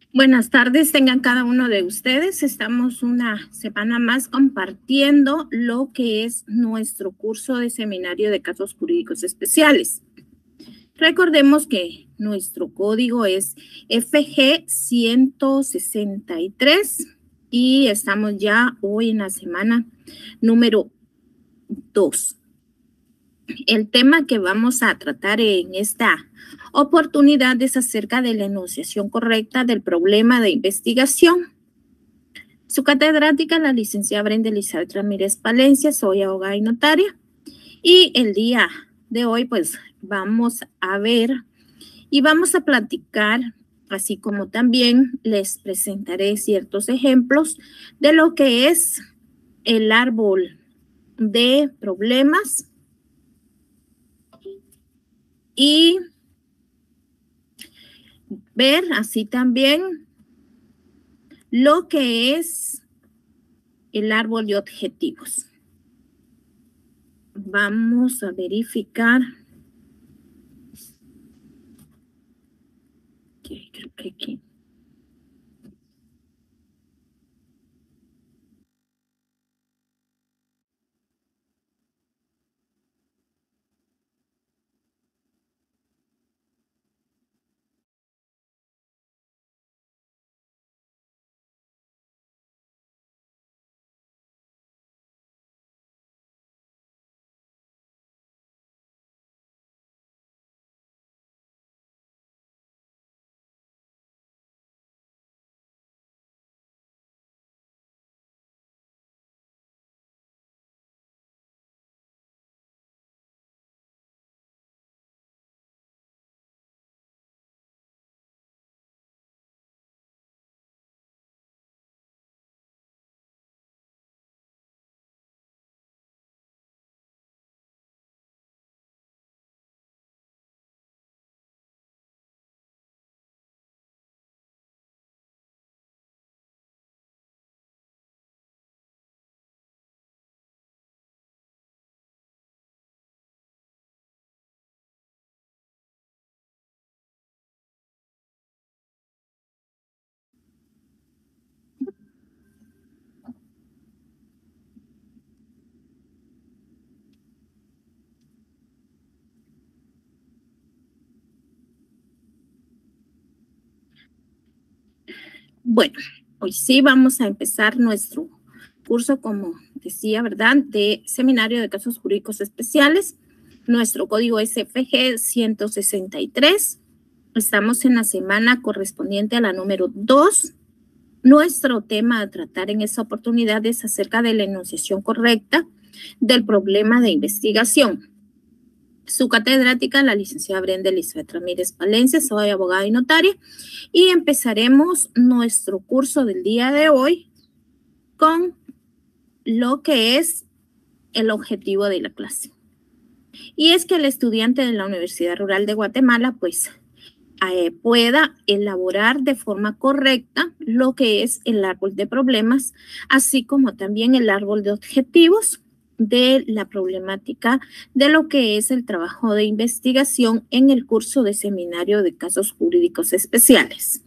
Buenas tardes, tengan cada uno de ustedes. Estamos una semana más compartiendo lo que es nuestro curso de seminario de casos jurídicos especiales. Recordemos que nuestro código es FG 163 y estamos ya hoy en la semana número 2. El tema que vamos a tratar en esta oportunidad es acerca de la enunciación correcta del problema de investigación. Su catedrática, la licenciada Brenda Elizabeth Ramírez Palencia, soy abogada y notaria. Y el día de hoy, pues, vamos a ver y vamos a platicar, así como también les presentaré ciertos ejemplos de lo que es el árbol de problemas y ver así también lo que es el árbol de objetivos. Vamos a verificar. Creo que aquí. Bueno, hoy sí vamos a empezar nuestro curso, como decía, ¿verdad?, de seminario de casos jurídicos especiales. Nuestro código es FG 163. Estamos en la semana correspondiente a la número 2. Nuestro tema a tratar en esta oportunidad es acerca de la enunciación correcta del problema de investigación. Su catedrática, la licenciada Brenda Elizabeth Ramírez Palencia, soy abogada y notaria, y empezaremos nuestro curso del día de hoy con lo que es el objetivo de la clase. Y es que el estudiante de la Universidad Rural de Guatemala, pues, pueda elaborar de forma correcta lo que es el árbol de problemas, así como también el árbol de objetivos de la problemática de lo que es el trabajo de investigación en el curso de seminario de casos jurídicos especiales.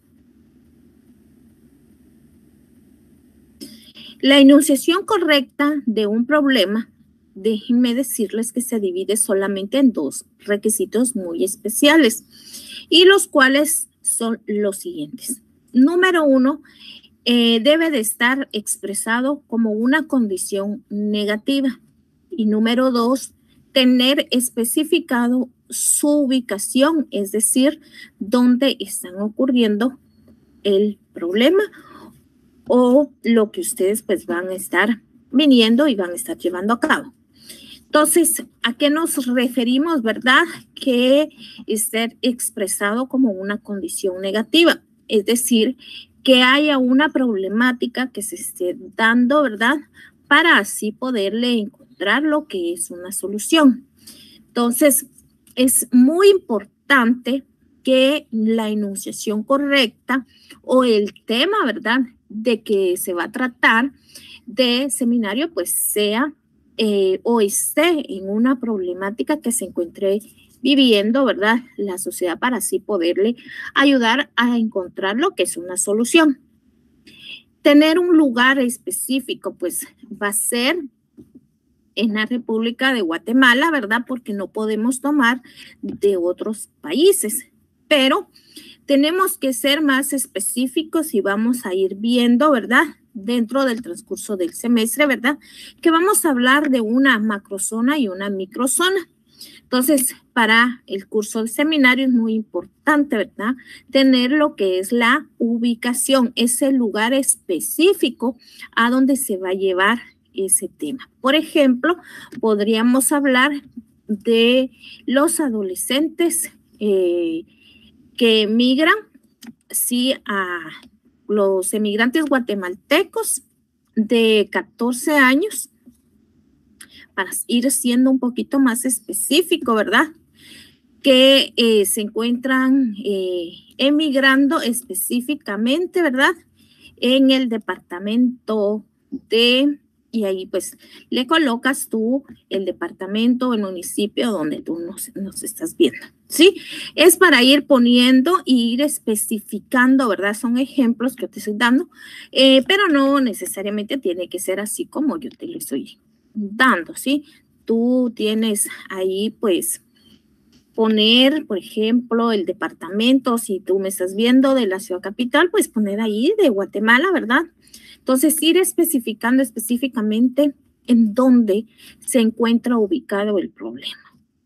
La enunciación correcta de un problema, déjenme decirles que se divide solamente en dos requisitos muy especiales, y los cuales son los siguientes. Número uno, debe de estar expresado como una condición negativa. Y número dos, tener especificado su ubicación, es decir, dónde están ocurriendo el problema o lo que ustedes pues van a estar viniendo y van a estar llevando a cabo. Entonces, ¿a qué nos referimos, verdad? Que esté expresado como una condición negativa, es decir, que haya una problemática que se esté dando, ¿verdad?, para así poderle encontrar lo que es una solución. Entonces, es muy importante que la enunciación correcta o el tema, ¿verdad?, de que se va a tratar de seminario, pues sea o esté en una problemática que se encuentre viviendo, ¿verdad? La sociedad para así poderle ayudar a encontrar lo que es una solución. Tener un lugar específico, pues va a ser en la República de Guatemala, ¿verdad? Porque no podemos tomar de otros países, pero tenemos que ser más específicos y vamos a ir viendo, ¿verdad? Dentro del transcurso del semestre, ¿verdad? Que vamos a hablar de una macrozona y una microzona. Entonces, para el curso del seminario es muy importante, ¿verdad? Tener lo que es la ubicación, ese lugar específico a donde se va a llevar ese tema. Por ejemplo, podríamos hablar de los adolescentes que emigran, sí, a los emigrantes guatemaltecos de 14 años, para ir siendo un poquito más específico, ¿verdad? Que se encuentran emigrando específicamente, ¿verdad? En el departamento de, y ahí pues le colocas tú el departamento, el municipio donde tú nos estás viendo, ¿sí? Es para ir poniendo y ir especificando, ¿verdad? Son ejemplos que te estoy dando, pero no necesariamente tiene que ser así como yo te lo estoy dando, ¿sí? Tú tienes ahí, pues, poner, por ejemplo, el departamento, si tú me estás viendo de la ciudad capital, pues poner ahí de Guatemala, ¿verdad? Entonces, ir especificando específicamente en dónde se encuentra ubicado el problema.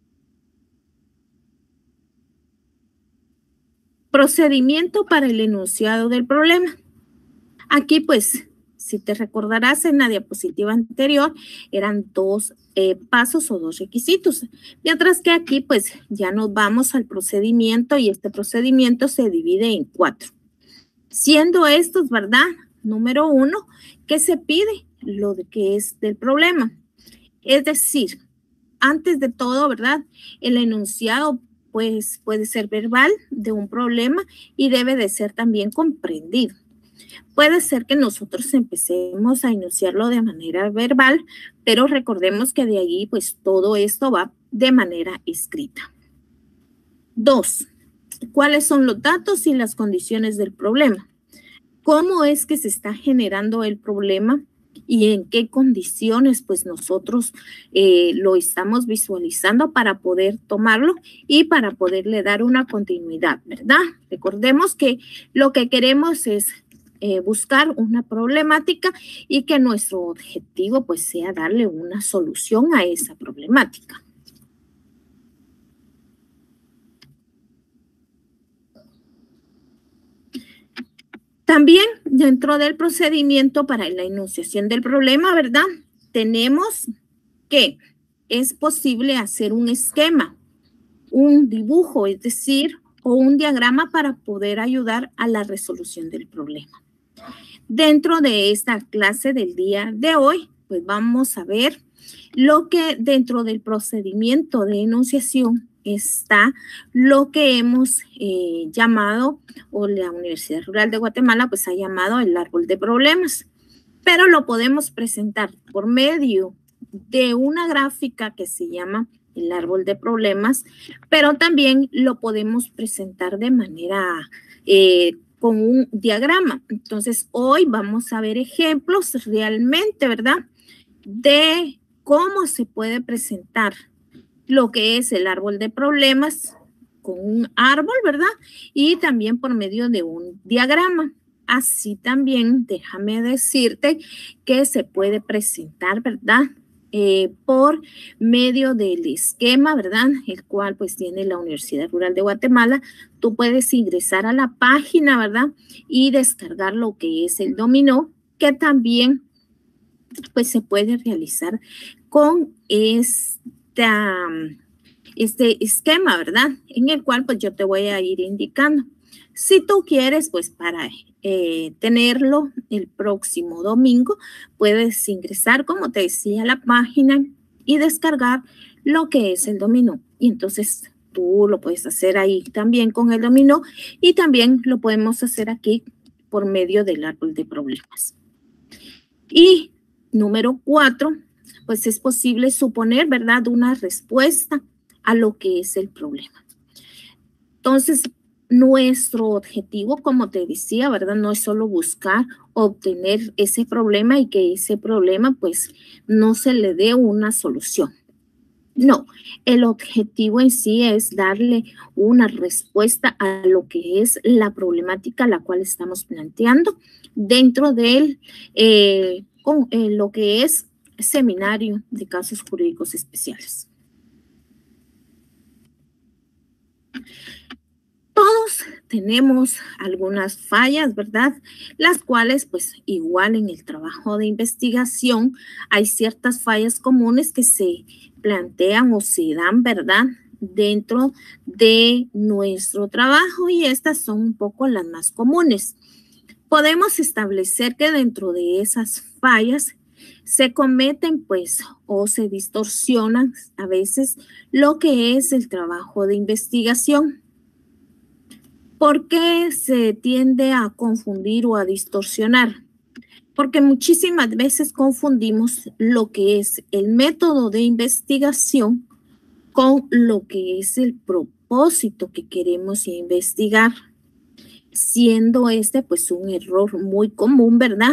Procedimiento para el enunciado del problema. Aquí, pues, si te recordarás en la diapositiva anterior, eran dos pasos o dos requisitos. Mientras que aquí, pues, ya nos vamos al procedimiento y este procedimiento se divide en 4. Siendo estos, ¿verdad? Número 1, ¿qué se pide? Lo de que es del problema. Es decir, antes de todo, ¿verdad? El enunciado, pues, puede ser verbal de un problema y debe de ser también comprendido. Puede ser que nosotros empecemos a enunciarlo de manera verbal, pero recordemos que de ahí, pues, todo esto va de manera escrita. 2. ¿Cuáles son los datos y las condiciones del problema? ¿Cómo es que se está generando el problema y en qué condiciones, pues, nosotros lo estamos visualizando para poder tomarlo y para poderle dar una continuidad, ¿verdad? Recordemos que lo que queremos es buscar una problemática y que nuestro objetivo pues sea darle una solución a esa problemática. También dentro del procedimiento para la enunciación del problema, ¿verdad? Tenemos que es posible hacer un esquema, un dibujo, es decir, o un diagrama para poder ayudar a la resolución del problema. Dentro de esta clase del día de hoy, pues vamos a ver lo que dentro del procedimiento de enunciación está lo que hemos llamado, o la Universidad Rural de Guatemala, pues ha llamado el árbol de problemas. Pero lo podemos presentar por medio de una gráfica que se llama el árbol de problemas, pero también lo podemos presentar de manera con un diagrama. Entonces, hoy vamos a ver ejemplos realmente, ¿verdad? De cómo se puede presentar lo que es el árbol de problemas con un árbol, ¿verdad? Y también por medio de un diagrama. Así también, déjame decirte que se puede presentar, ¿verdad? Por medio del esquema, ¿verdad? El cual pues tiene la Universidad Rural de Guatemala. Tú puedes ingresar a la página, ¿verdad? Y descargar lo que es el dominó, que también pues se puede realizar con este esquema, ¿verdad? En el cual pues yo te voy a ir indicando. Si tú quieres, pues para tenerlo el próximo domingo, puedes ingresar, como te decía, a la página y descargar lo que es el dominó. Y entonces tú lo puedes hacer ahí también con el dominó y también lo podemos hacer aquí por medio del árbol de problemas. Y número 4, pues es posible suponer, ¿verdad?, una respuesta a lo que es el problema. Entonces, nuestro objetivo, como te decía, ¿verdad? No es solo buscar obtener ese problema y que ese problema pues no se le dé una solución. No, el objetivo en sí es darle una respuesta a lo que es la problemática a la cual estamos planteando dentro de lo que es seminario de casos jurídicos especiales. Todos tenemos algunas fallas, ¿verdad? Las cuales, pues igual en el trabajo de investigación, hay ciertas fallas comunes que se plantean o se dan, ¿verdad? Dentro de nuestro trabajo y estas son un poco las más comunes. Podemos establecer que dentro de esas fallas se cometen, pues, o se distorsionan a veces lo que es el trabajo de investigación. ¿Por qué se tiende a confundir o a distorsionar? Porque muchísimas veces confundimos lo que es el método de investigación con lo que es el propósito que queremos investigar, siendo este pues un error muy común, ¿verdad?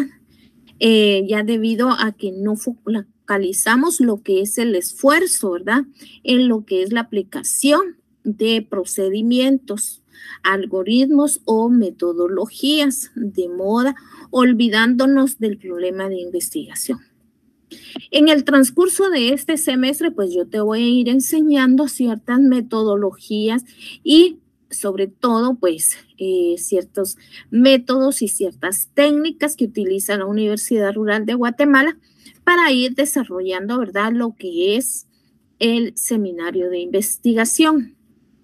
Ya debido a que no focalizamos lo que es el esfuerzo, ¿verdad? En lo que es la aplicación de procedimientos, algoritmos o metodologías de moda, olvidándonos del problema de investigación. En el transcurso de este semestre, pues yo te voy a ir enseñando ciertas metodologías y sobre todo, pues, ciertos métodos y ciertas técnicas que utiliza la Universidad Rural de Guatemala para ir desarrollando, ¿verdad?, lo que es el seminario de investigación.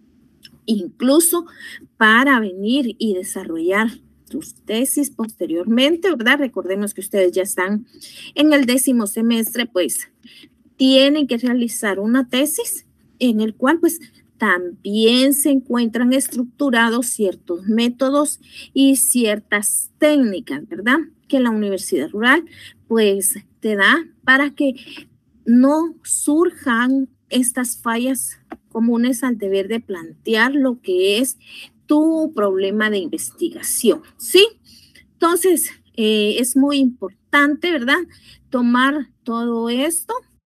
Incluso para venir y desarrollar tus tesis posteriormente, ¿verdad? Recordemos que ustedes ya están en el 10º semestre, pues tienen que realizar una tesis en el cual pues también se encuentran estructurados ciertos métodos y ciertas técnicas, ¿verdad? Que la Universidad Rural pues te da para que no surjan estas fallas comunes al deber de plantear lo que es tu problema de investigación, ¿sí? Entonces, es muy importante, ¿verdad? Tomar todo esto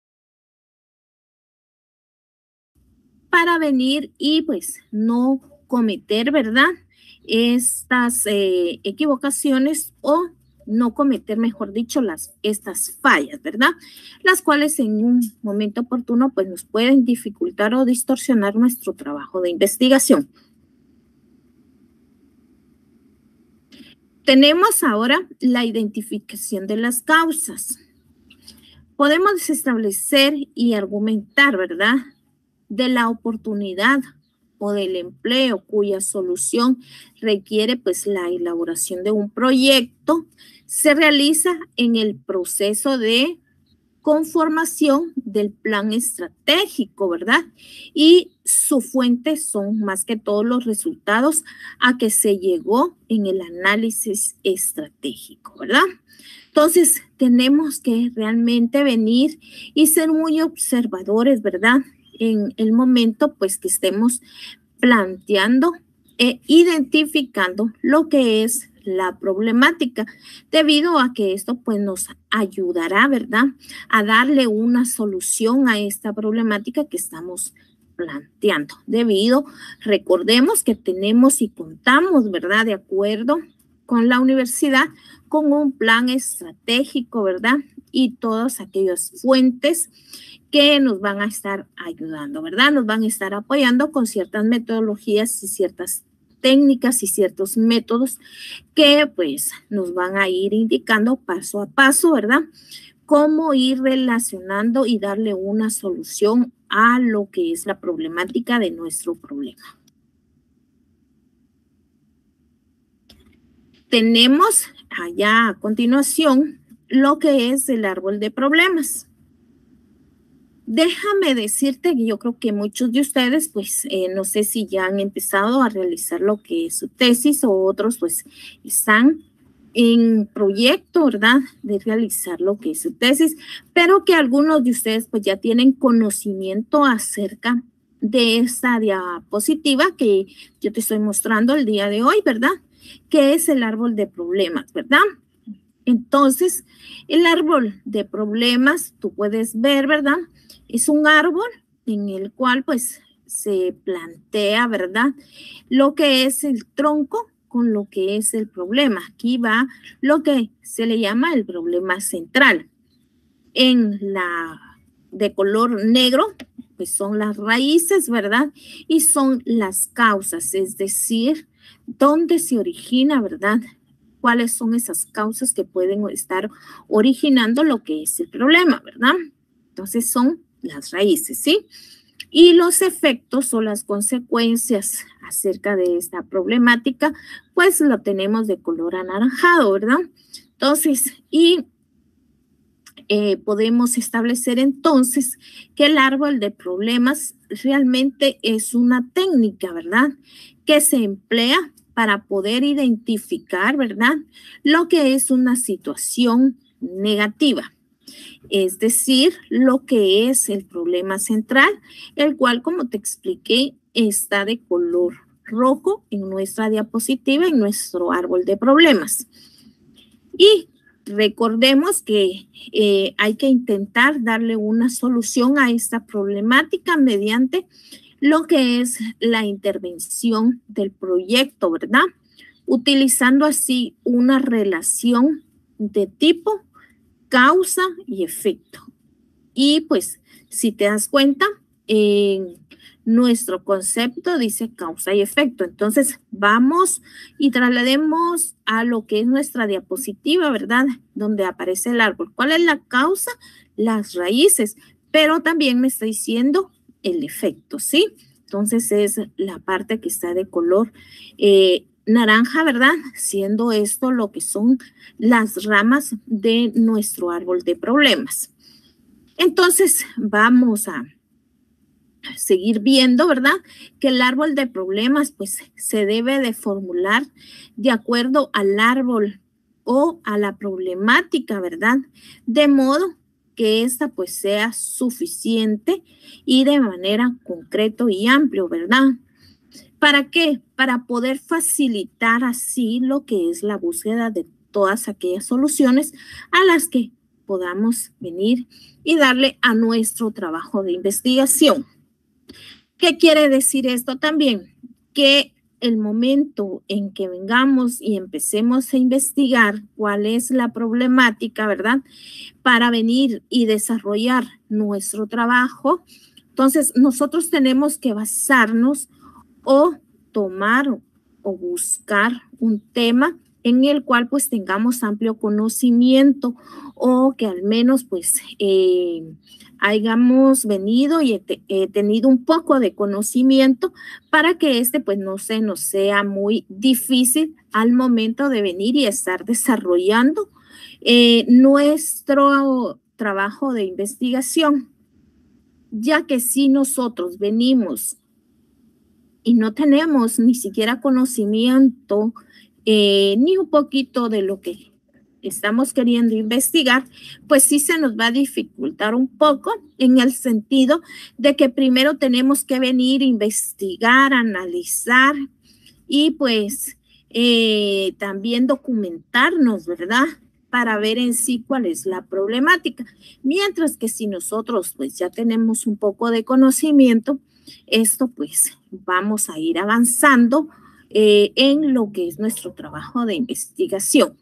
para venir y pues no cometer, ¿verdad? Estas equivocaciones o no cometer, mejor dicho, estas fallas, ¿verdad? Las cuales en un momento oportuno pues nos pueden dificultar o distorsionar nuestro trabajo de investigación. Tenemos ahora la identificación de las causas. Podemos establecer y argumentar, ¿verdad?, de la oportunidad o del empleo cuya solución requiere pues la elaboración de un proyecto, se realiza en el proceso de conformación del plan estratégico, ¿verdad? Y su fuente son más que todos los resultados a que se llegó en el análisis estratégico, ¿verdad? Entonces, tenemos que realmente venir y ser muy observadores, ¿verdad? En el momento, pues, que estemos planteando e identificando lo que es la problemática, debido a que esto pues nos ayudará, ¿verdad?, a darle una solución a esta problemática que estamos planteando. Recordemos que tenemos y contamos, ¿verdad?, de acuerdo con la universidad, con un plan estratégico, ¿verdad?, y todas aquellas fuentes que nos van a estar ayudando, ¿verdad? Nos van a estar apoyando con ciertas metodologías y ciertas técnicas y ciertos métodos que pues nos van a ir indicando paso a paso, ¿verdad?, cómo ir relacionando y darle una solución a lo que es la problemática de nuestro problema. Tenemos allá a continuación lo que es el árbol de problemas. Déjame decirte que yo creo que muchos de ustedes, pues, no sé si ya han empezado a realizar lo que es su tesis o otros, pues, están en proyecto, ¿verdad?, de realizar lo que es su tesis, pero que algunos de ustedes, pues, ya tienen conocimiento acerca de esta diapositiva que yo te estoy mostrando el día de hoy, ¿verdad? Que es el árbol de problemas, ¿verdad? Entonces, el árbol de problemas, tú puedes ver, ¿verdad? Es un árbol en el cual, pues, se plantea, ¿verdad? Lo que es el tronco con lo que es el problema. Aquí va lo que se le llama el problema central. En la de color negro, pues son las raíces, ¿verdad? Y son las causas, es decir, dónde se origina, ¿verdad? ¿Cuáles son esas causas que pueden estar originando lo que es el problema, ¿verdad? Entonces son las raíces, ¿sí? Y los efectos o las consecuencias acerca de esta problemática, pues lo tenemos de color anaranjado, ¿verdad? Entonces, podemos establecer entonces que el árbol de problemas realmente es una técnica, ¿verdad? Que se emplea para poder identificar, ¿verdad? Lo que es una situación negativa. Es decir, lo que es el problema central, el cual, como te expliqué, está de color rojo en nuestra diapositiva, en nuestro árbol de problemas. Y recordemos que hay que intentar darle una solución a esta problemática mediante lo que es la intervención del proyecto, ¿verdad? Utilizando así una relación de tipo causa y efecto. Y pues, si te das cuenta, en nuestro concepto dice causa y efecto. Entonces, vamos y traslademos a lo que es nuestra diapositiva, ¿verdad? Donde aparece el árbol. ¿Cuál es la causa? Las raíces, pero también me está diciendo el efecto, ¿sí? Entonces, es la parte que está de color naranja, ¿verdad? Siendo esto lo que son las ramas de nuestro árbol de problemas. Entonces, vamos a seguir viendo, ¿verdad? Que el árbol de problemas, pues, se debe de formular de acuerdo al árbol o a la problemática, ¿verdad? De modo que esta, pues, sea suficiente y de manera concreto y amplio, ¿verdad? ¿Para qué? Para poder facilitar así lo que es la búsqueda de todas aquellas soluciones a las que podamos venir y darle a nuestro trabajo de investigación. ¿Qué quiere decir esto también? Que el momento en que vengamos y empecemos a investigar cuál es la problemática, ¿verdad? Para venir y desarrollar nuestro trabajo, entonces nosotros tenemos que basarnos o tomar o buscar un tema en el cual pues tengamos amplio conocimiento o que al menos pues hayamos venido y tenido un poco de conocimiento para que este pues no se nos sea muy difícil al momento de venir y estar desarrollando nuestro trabajo de investigación, ya que si nosotros venimos y no tenemos ni siquiera conocimiento ni un poquito de lo que estamos queriendo investigar, pues sí se nos va a dificultar un poco en el sentido de que primero tenemos que venir, investigar, analizar y pues también documentarnos, ¿verdad? Para ver en sí cuál es la problemática. Mientras que si nosotros pues ya tenemos un poco de conocimiento, esto pues vamos a ir avanzando en lo que es nuestro trabajo de investigación.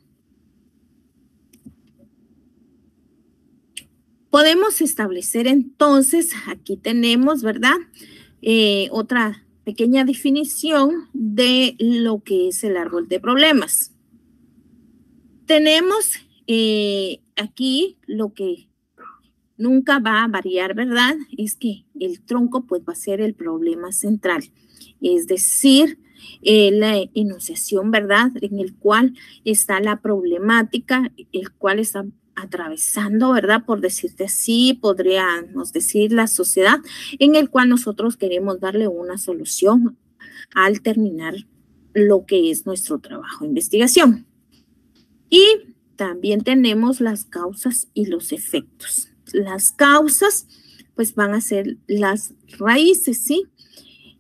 Podemos establecer entonces, aquí tenemos, ¿verdad? Otra pequeña definición de lo que es el árbol de problemas. Tenemos aquí lo que nunca va a variar, ¿verdad? Es que el tronco pues va a ser el problema central, es decir, la enunciación, ¿verdad? En el cual está la problemática, el cual está atravesando, ¿verdad? Por decirte así, podríamos decir la sociedad, en el cual nosotros queremos darle una solución al terminar lo que es nuestro trabajo de investigación. Y también tenemos las causas y los efectos. Las causas, pues van a ser las raíces, ¿sí?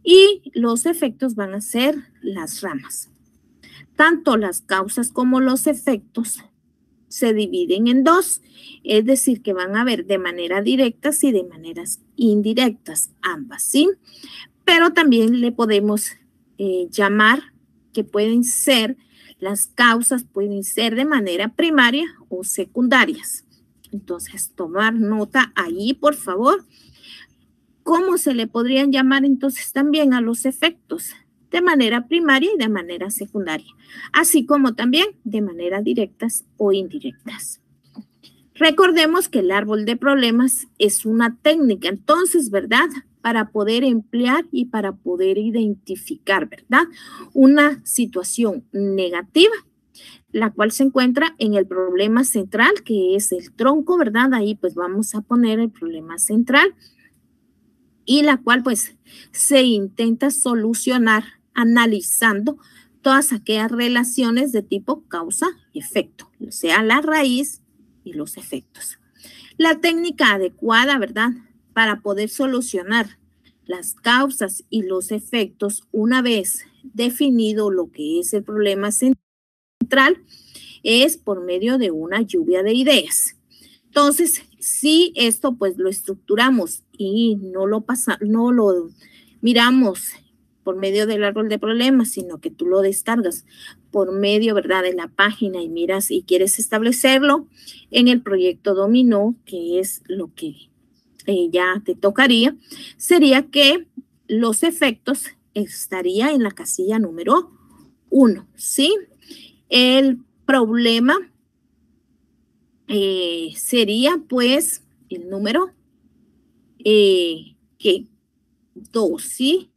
y los efectos van a ser las ramas. Tanto las causas como los efectos se dividen en dos, es decir, que van a ver de manera directas y de maneras indirectas, ambas, ¿sí? Pero también le podemos llamar que pueden ser, las causas pueden ser de manera primaria o secundarias. Entonces, tomar nota ahí, por favor. ¿Cómo se le podrían llamar entonces también a los efectos? De manera primaria y de manera secundaria, así como también de manera directas o indirectas. Recordemos que el árbol de problemas es una técnica, entonces, ¿verdad? Para poder emplear y para poder identificar, ¿verdad? Una situación negativa, la cual se encuentra en el problema central, que es el tronco, ¿verdad? Ahí pues vamos a poner el problema central y la cual pues se intenta solucionar analizando todas aquellas relaciones de tipo causa y efecto, o sea, la raíz y los efectos. La técnica adecuada, ¿verdad? Para poder solucionar las causas y los efectos una vez definido lo que es el problema central es por medio de una lluvia de ideas. Entonces, si esto pues lo estructuramos y no lo miramos por medio del árbol de problemas, sino que tú lo descargas por medio, ¿verdad?, de la página y miras y quieres establecerlo en el proyecto dominó, que es lo que ya te tocaría, sería que los efectos estaría en la casilla número 1, ¿sí? El problema sería pues el número 2, ¿sí?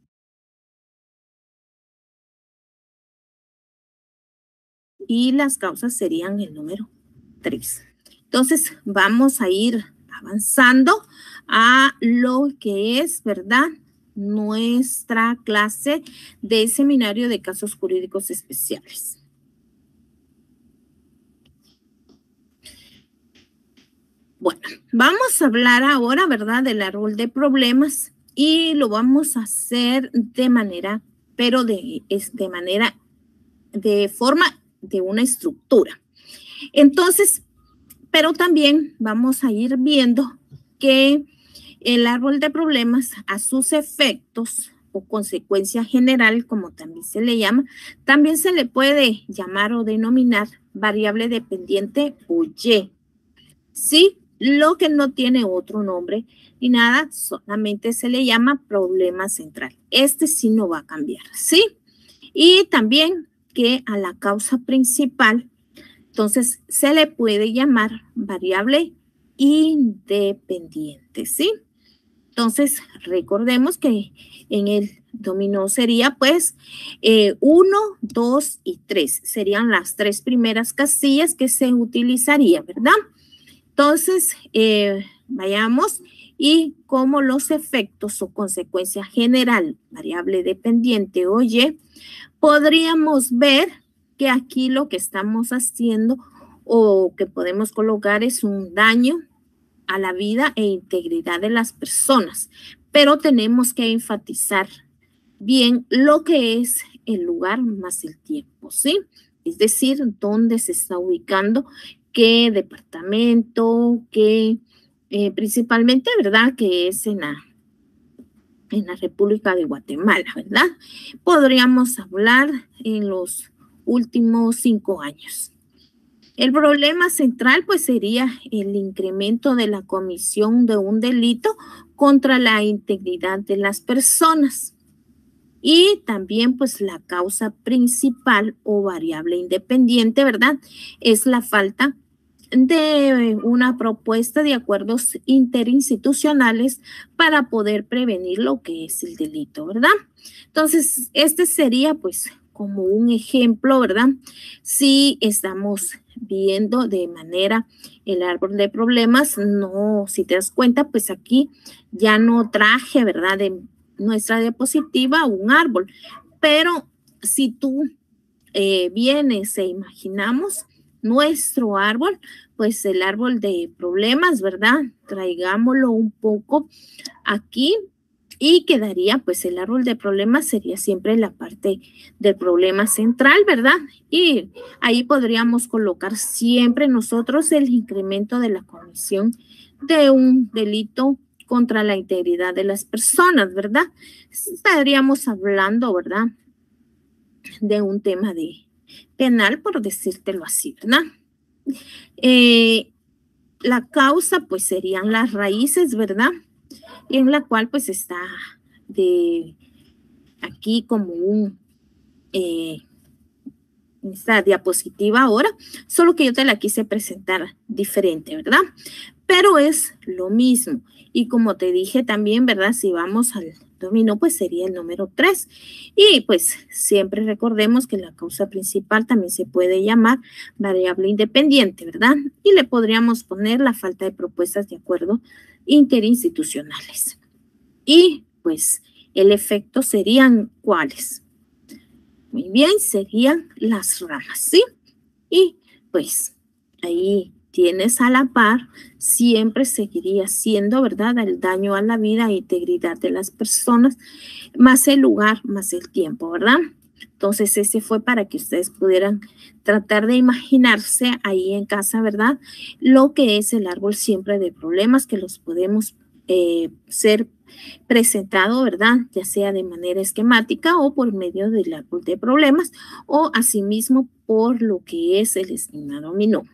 Y las causas serían el número 3. Entonces vamos a ir avanzando a lo que es, ¿verdad?, nuestra clase de seminario de casos jurídicos especiales. Bueno, vamos a hablar ahora, ¿verdad?, del árbol de problemas y lo vamos a hacer de manera, pero de forma de una estructura. Entonces, pero también vamos a ir viendo que el árbol de problemas a sus efectos o consecuencia general, como también se le llama, también se le puede llamar o denominar variable dependiente o Y. Sí, lo que no tiene otro nombre ni nada, solamente se le llama problema central. Este sí no va a cambiar, ¿sí? Y también que a la causa principal, entonces se le puede llamar variable independiente, ¿sí? Entonces, recordemos que en el dominó sería pues 1, 2 y 3. Serían las 3 primeras casillas que se utilizaría, ¿verdad? Entonces, vayamos y como los efectos o consecuencia general, variable dependiente o Y, podríamos ver que aquí lo que estamos haciendo o que podemos colocar es un daño a la vida e integridad de las personas, pero tenemos que enfatizar bien lo que es el lugar más el tiempo, ¿sí? Es decir, dónde se está ubicando, qué departamento, qué principalmente, ¿verdad?, que es en la República de Guatemala, ¿verdad? Podríamos hablar en los últimos 5 años. El problema central pues sería el incremento de la comisión de un delito contra la integridad de las personas. Y también pues la causa principal o variable independiente, ¿verdad?, es la falta de una propuesta de acuerdos interinstitucionales para poder prevenir lo que es el delito, ¿verdad? Entonces, este sería pues como un ejemplo, ¿verdad? Si estamos viendo de manera el árbol de problemas, no, si te das cuenta, pues aquí ya no traje, ¿verdad?, de nuestra diapositiva un árbol, pero si tú vienes e imaginamos nuestro árbol, pues el árbol de problemas, ¿verdad? Traigámoslo un poco aquí Y quedaría, pues el árbol de problemas sería siempre la parte del problema central, ¿verdad? Y ahí podríamos colocar siempre nosotros el incremento de la comisión de un delito contra la integridad de las personas, ¿verdad? Estaríamos hablando, ¿verdad? De un tema de penal, por decírtelo así, ¿verdad? La causa, pues serían las raíces, ¿verdad? En la cual, pues está de aquí como esta diapositiva ahora, solo que yo te la quise presentar diferente, ¿verdad? Pero es lo mismo. Y como te dije también, ¿verdad? Si vamos al dominó, pues sería el número 3. Y pues siempre recordemos que la causa principal también se puede llamar variable independiente, ¿verdad? Y le podríamos poner la falta de propuestas de acuerdo interinstitucionales. Y pues el efecto serían ¿cuáles? Muy bien, serían las ramas, ¿sí? Y pues ahí tienes a la par, siempre seguiría siendo, ¿verdad?, el daño a la vida e integridad de las personas, más el lugar, más el tiempo, ¿verdad? Entonces, ese fue para que ustedes pudieran tratar de imaginarse ahí en casa, ¿verdad?, lo que es el árbol siempre de problemas, que los podemos ser presentado, ¿verdad?, ya sea de manera esquemática o por medio del árbol de problemas o asimismo por lo que es el esquema dominó.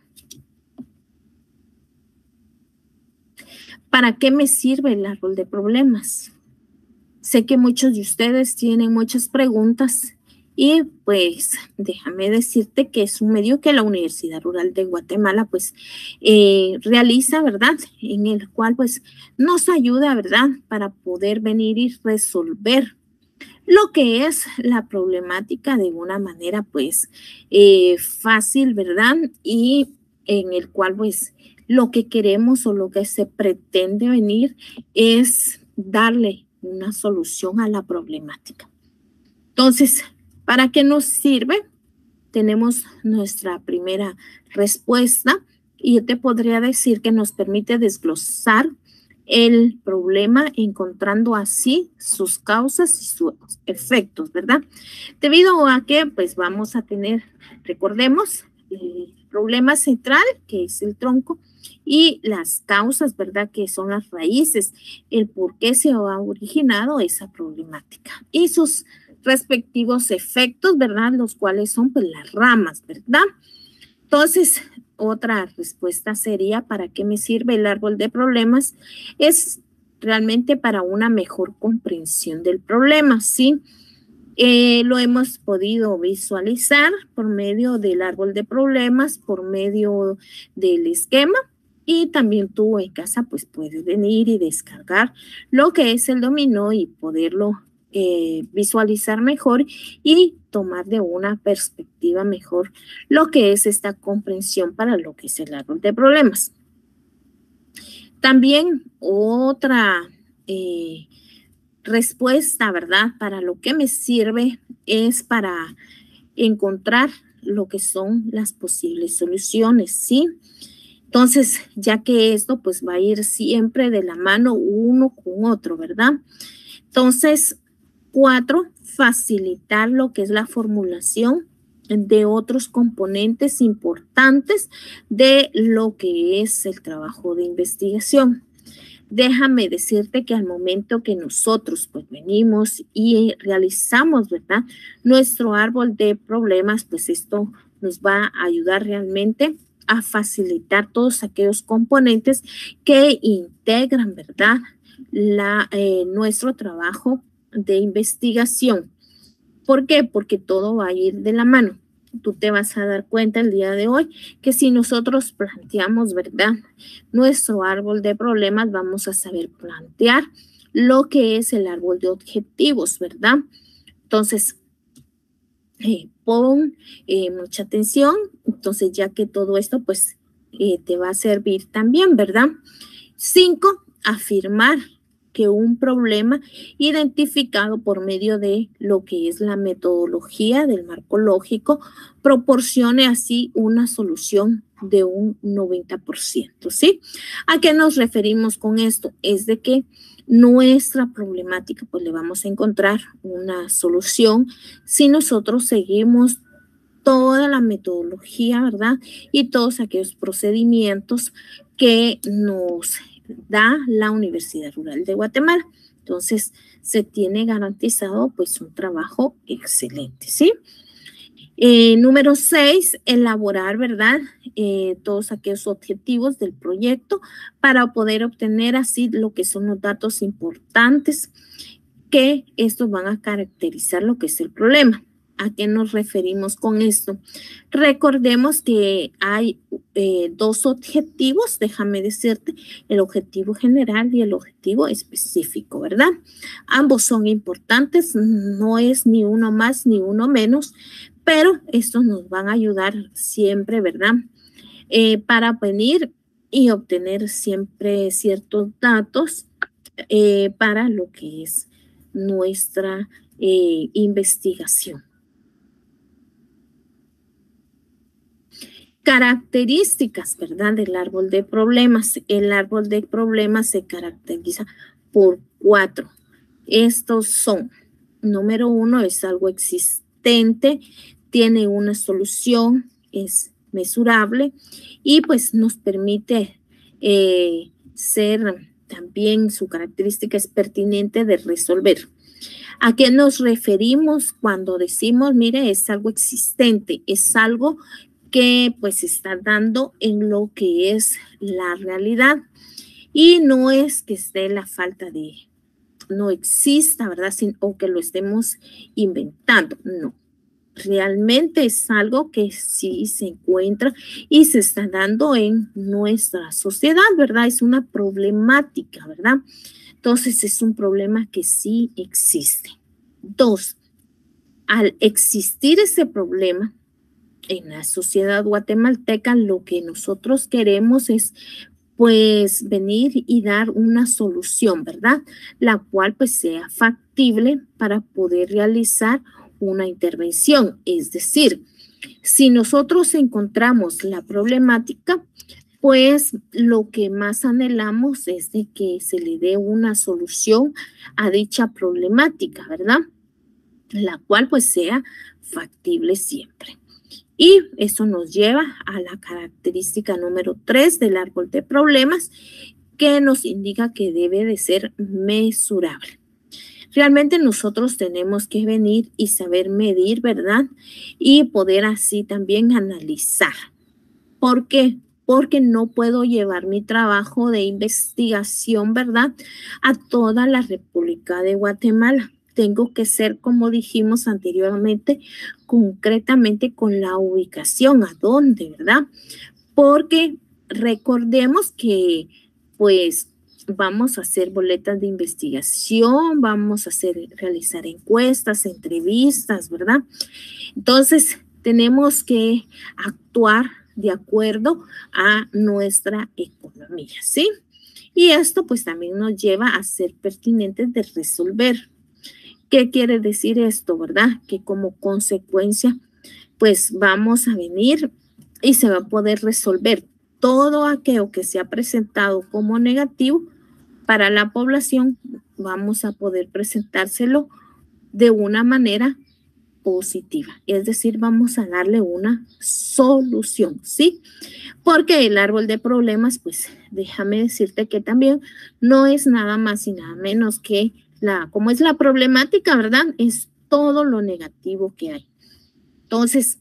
¿Para qué me sirve el árbol de problemas? Sé que muchos de ustedes tienen muchas preguntas y pues déjame decirte que es un medio que la Universidad Rural de Guatemala pues realiza, ¿verdad? En el cual pues nos ayuda, ¿verdad? Para poder venir y resolver lo que es la problemática de una manera pues fácil, ¿verdad? Y en el cual pues lo que queremos o lo que se pretende venir es darle una solución a la problemática. Entonces, ¿para qué nos sirve? Tenemos nuestra primera respuesta y yo te podría decir que nos permite desglosar el problema encontrando así sus causas y sus efectos, ¿verdad? Debido a que pues vamos a tener, recordemos, el problema central, que es el tronco, y las causas, ¿verdad?, que son las raíces, el por qué se ha originado esa problemática y sus respectivos efectos, ¿verdad?, los cuales son pues las ramas, ¿verdad? Entonces, otra respuesta sería, ¿para qué me sirve el árbol de problemas? Es realmente para una mejor comprensión del problema, ¿sí? Lo hemos podido visualizar por medio del árbol de problemas, por medio del esquema, y también tú en casa pues puedes venir y descargar lo que es el dominó y poderlo visualizar mejor y tomar de una perspectiva mejor lo que es esta comprensión para lo que es el árbol de problemas. También otra respuesta, ¿verdad?, para lo que me sirve es para encontrar lo que son las posibles soluciones, ¿sí? Entonces, ya que esto pues va a ir siempre de la mano uno con otro, ¿verdad? Entonces, 4, facilitar lo que es la formulación de otros componentes importantes de lo que es el trabajo de investigación. Déjame decirte que al momento que nosotros pues venimos y realizamos, ¿verdad?, nuestro árbol de problemas, pues esto nos va a ayudar realmente a facilitar todos aquellos componentes que integran, ¿verdad?, nuestro trabajo de investigación. ¿Por qué? Porque todo va a ir de la mano. Tú te vas a dar cuenta el día de hoy que si nosotros planteamos, ¿verdad?, nuestro árbol de problemas, vamos a saber plantear lo que es el árbol de objetivos, ¿verdad? Entonces, pon mucha atención, entonces ya que todo esto pues te va a servir también, ¿verdad? 5, afirmar que un problema identificado por medio de lo que es la metodología del marco lógico proporcione así una solución de un 90%, ¿sí? ¿A qué nos referimos con esto? Es de que nuestra problemática, pues le vamos a encontrar una solución si nosotros seguimos toda la metodología, ¿verdad? Y todos aquellos procedimientos que nos da la Universidad Rural de Guatemala. Entonces, se tiene garantizado pues un trabajo excelente, ¿sí? Número 6, elaborar, ¿verdad? Todos aquellos objetivos del proyecto para poder obtener así lo que son los datos importantes que estos van a caracterizar lo que es el problema. ¿A qué nos referimos con esto? Recordemos que hay dos objetivos, déjame decirte, el objetivo general y el objetivo específico, ¿verdad? Ambos son importantes, no es ni uno más ni uno menos, pero estos nos van a ayudar siempre, ¿verdad? Para venir y obtener siempre ciertos datos para lo que es nuestra investigación. Características, ¿verdad? Del árbol de problemas. El árbol de problemas se caracteriza por 4. Estos son, número 1, es algo existente, tiene una solución, es mesurable y pues nos permite ser también, su característica es pertinente de resolver. ¿A qué nos referimos cuando decimos, mire, es algo existente, es algo que pues se está dando en lo que es la realidad? Y no es que esté la falta de, no exista, ¿verdad? O que lo estemos inventando, no. Realmente es algo que sí se encuentra y se está dando en nuestra sociedad, ¿verdad? Es una problemática, ¿verdad? Entonces es un problema que sí existe. 2, al existir ese problema en la sociedad guatemalteca, lo que nosotros queremos es pues venir y dar una solución, ¿verdad? La cual pues sea factible para poder realizar una intervención. Es decir, si nosotros encontramos la problemática, pues lo que más anhelamos es de que se le dé una solución a dicha problemática, ¿verdad? La cual pues sea factible siempre. Y eso nos lleva a la característica número 3 del árbol de problemas, que nos indica que debe de ser mesurable. Realmente nosotros tenemos que venir y saber medir, ¿verdad? Y poder así también analizar. ¿Por qué? Porque no puedo llevar mi trabajo de investigación, ¿verdad?, a toda la República de Guatemala. Tengo que ser, como dijimos anteriormente, concretamente con la ubicación, a dónde, ¿verdad? Porque recordemos que, pues, vamos a hacer boletas de investigación, vamos a realizar encuestas, entrevistas, ¿verdad? Entonces, tenemos que actuar de acuerdo a nuestra economía, ¿sí? Y esto pues también nos lleva a ser pertinentes de resolver. ¿Qué quiere decir esto, verdad? Que como consecuencia pues vamos a venir y se va a poder resolver todo aquello que se ha presentado como negativo para la población, vamos a poder presentárselo de una manera positiva, es decir, vamos a darle una solución, ¿sí? Porque el árbol de problemas, pues déjame decirte que también no es nada más y nada menos que como es la problemática, ¿verdad? Es todo lo negativo que hay. Entonces,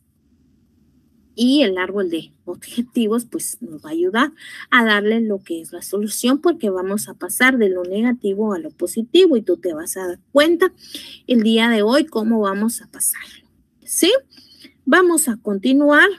y el árbol de objetivos, pues nos va a ayudar a darle lo que es la solución, porque vamos a pasar de lo negativo a lo positivo y tú te vas a dar cuenta el día de hoy cómo vamos a pasarlo, ¿sí? Vamos a continuar.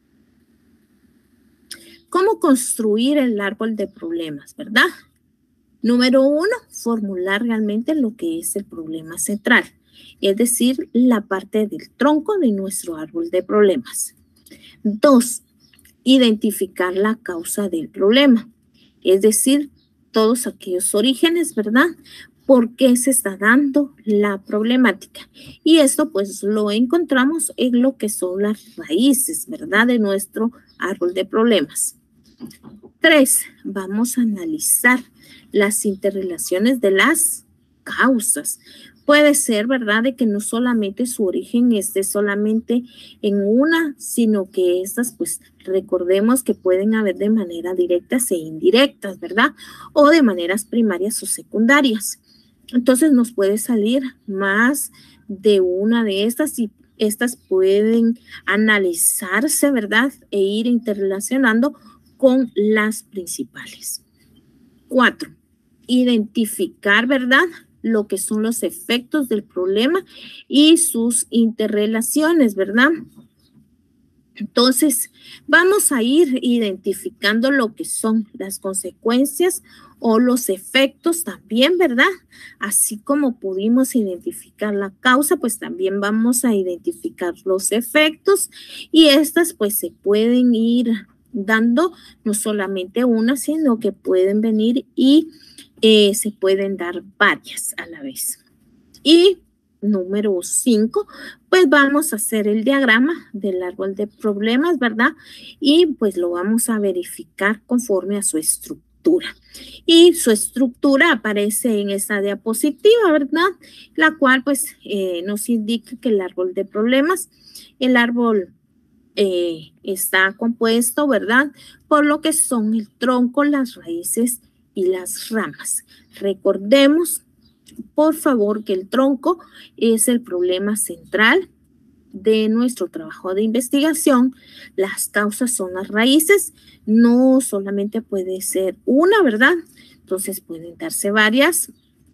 ¿Cómo construir el árbol de problemas, verdad? Número 1, formular realmente lo que es el problema central, es decir, la parte del tronco de nuestro árbol de problemas. 2, identificar la causa del problema, es decir, todos aquellos orígenes, ¿verdad? ¿Por qué se está dando la problemática? Y esto pues lo encontramos en lo que son las raíces, ¿verdad? De nuestro árbol de problemas. 3, vamos a analizar las interrelaciones de las causas. Puede ser, ¿verdad?, de que no solamente su origen esté solamente en una, sino que estas, pues, recordemos que pueden haber de manera directas e indirectas, ¿verdad? O de maneras primarias o secundarias. Entonces, nos puede salir más de una de estas y estas pueden analizarse, ¿verdad?, e ir interrelacionando con las principales. 4, identificar, ¿verdad?, lo que son los efectos del problema y sus interrelaciones, ¿verdad? Entonces, vamos a ir identificando lo que son las consecuencias o los efectos también, ¿verdad? Así como pudimos identificar la causa, pues también vamos a identificar los efectos y estas pues se pueden ir dando no solamente una, sino que pueden venir y se pueden dar varias a la vez. Y número 5, pues vamos a hacer el diagrama del árbol de problemas, ¿verdad? Y pues lo vamos a verificar conforme a su estructura. Y su estructura aparece en esta diapositiva, ¿verdad? La cual pues nos indica que el árbol de problemas, el árbol está compuesto, ¿verdad?, por lo que son el tronco, las raíces y las ramas. Recordemos, por favor, que el tronco es el problema central de nuestro trabajo de investigación. Las causas son las raíces, no solamente puede ser una, ¿verdad? Entonces pueden darse varias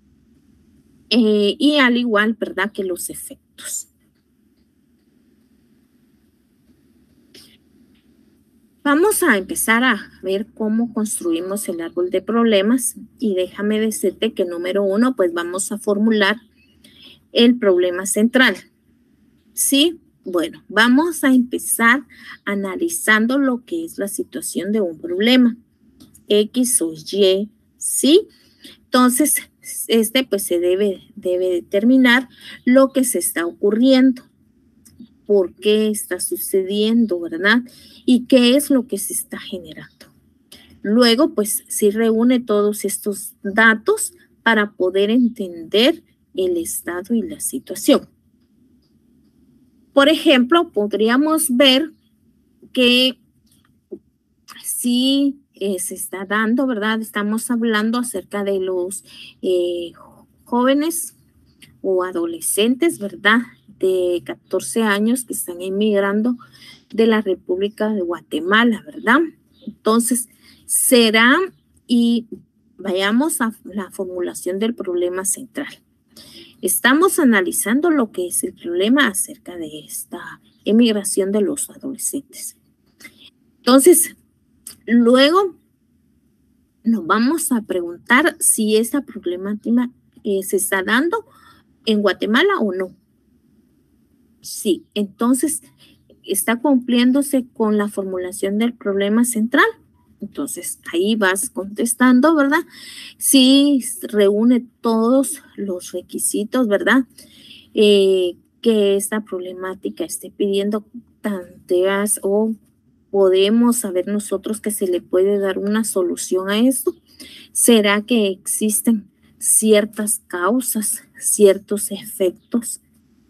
y al igual, ¿verdad?, que los efectos. Vamos a empezar a ver cómo construimos el árbol de problemas y déjame decirte que número 1, pues vamos a formular el problema central. ¿Sí? Bueno, vamos a empezar analizando lo que es la situación de un problema, X o Y, ¿sí? Entonces, pues se debe determinar lo que se está ocurriendo, por qué está sucediendo, ¿verdad? Y qué es lo que se está generando. Luego, pues, sí reúne todos estos datos para poder entender el estado y la situación. Por ejemplo, podríamos ver que sí se está dando, ¿verdad? Estamos hablando acerca de los jóvenes o adolescentes, ¿verdad?, de 14 años que están emigrando de la República de Guatemala, ¿verdad? Entonces, será y vayamos a la formulación del problema central. Estamos analizando lo que es el problema acerca de esta emigración de los adolescentes. Entonces, luego nos vamos a preguntar si esa problemática se está dando en Guatemala o no. Sí, entonces está cumpliéndose con la formulación del problema central. Entonces ahí vas contestando, ¿verdad? Sí, reúne todos los requisitos, ¿verdad? Que esta problemática esté pidiendo tanteas o podemos saber nosotros que se le puede dar una solución a esto. ¿Será que existen ciertas causas, ciertos efectos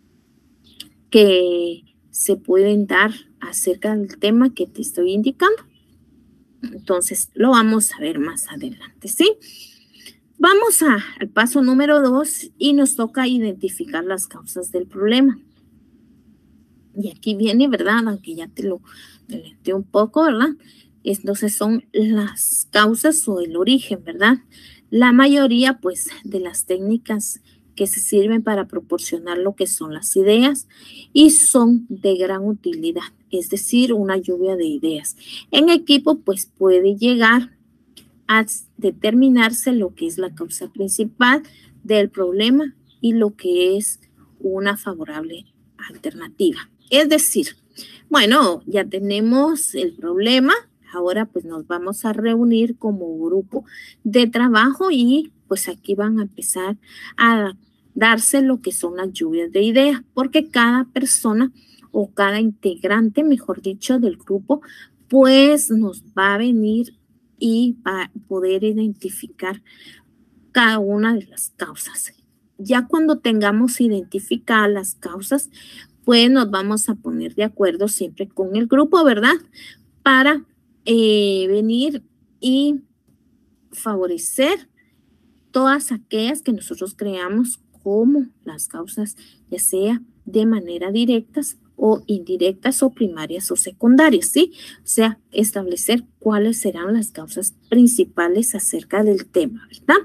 que se pueden dar acerca del tema que te estoy indicando? Entonces, lo vamos a ver más adelante, ¿sí? Vamos al paso número 2 y nos toca identificar las causas del problema. Y aquí viene, ¿verdad? Aunque ya te lo deleté un poco, ¿verdad? Entonces son las causas o el origen, ¿verdad? La mayoría, pues, de las técnicas que se sirven para proporcionar lo que son las ideas y son de gran utilidad, es decir, una lluvia de ideas. En equipo, pues, puede llegar a determinarse lo que es la causa principal del problema y lo que es una favorable alternativa. Es decir, bueno, ya tenemos el problema, ahora pues nos vamos a reunir como grupo de trabajo y pues aquí van a empezar a darse lo que son las lluvias de ideas, porque cada persona o cada integrante, mejor dicho, del grupo, pues nos va a venir y para poder identificar cada una de las causas. Ya cuando tengamos identificadas las causas, pues nos vamos a poner de acuerdo siempre con el grupo, ¿verdad? Para venir y favorecer todas aquellas que nosotros creamos como las causas, ya sea de manera directas o indirectas o primarias o secundarias, ¿sí? O sea, establecer cuáles serán las causas principales acerca del tema, ¿verdad?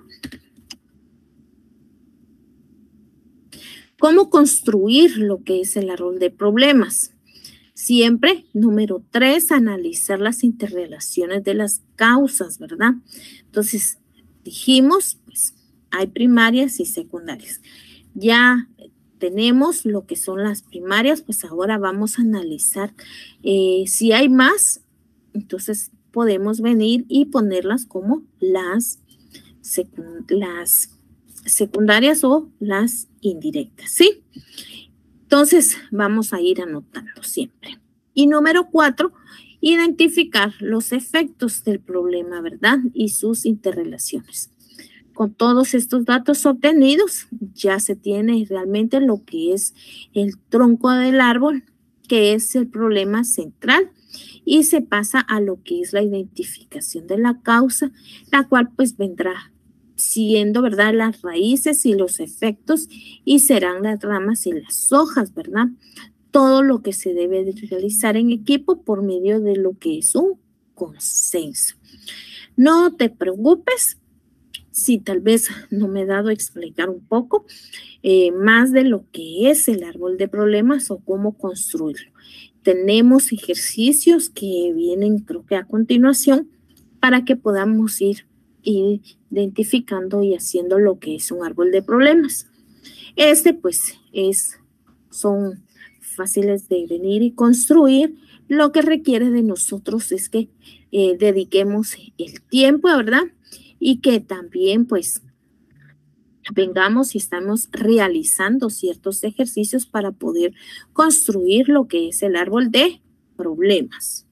¿Cómo construir lo que es el árbol de problemas? Siempre, número 3, analizar las interrelaciones de las causas, ¿verdad? Entonces, dijimos, pues, hay primarias y secundarias. Ya tenemos lo que son las primarias, pues ahora vamos a analizar si hay más, entonces podemos venir y ponerlas como las secundarias o las indirectas, ¿sí? Entonces, vamos a ir anotando siempre. Y número 4, identificar los efectos del problema, ¿verdad? Y sus interrelaciones. Con todos estos datos obtenidos, ya se tiene realmente lo que es el tronco del árbol, que es el problema central, y se pasa a lo que es la identificación de la causa, la cual pues vendrá siguiendo, ¿verdad? Las raíces y los efectos, y serán las ramas y las hojas, ¿verdad? Todo lo que se debe de realizar en equipo por medio de lo que es un consenso. No te preocupes si tal vez no me he dado a explicar un poco más de lo que es el árbol de problemas o cómo construirlo. Tenemos ejercicios que vienen, creo que a continuación, para que podamos ir identificando y haciendo lo que es un árbol de problemas. Pues son fáciles de venir y construir. Lo que requiere de nosotros es que dediquemos el tiempo, ¿verdad? Y que también pues vengamos y estamos realizando ciertos ejercicios para poder construir lo que es el árbol de problemas.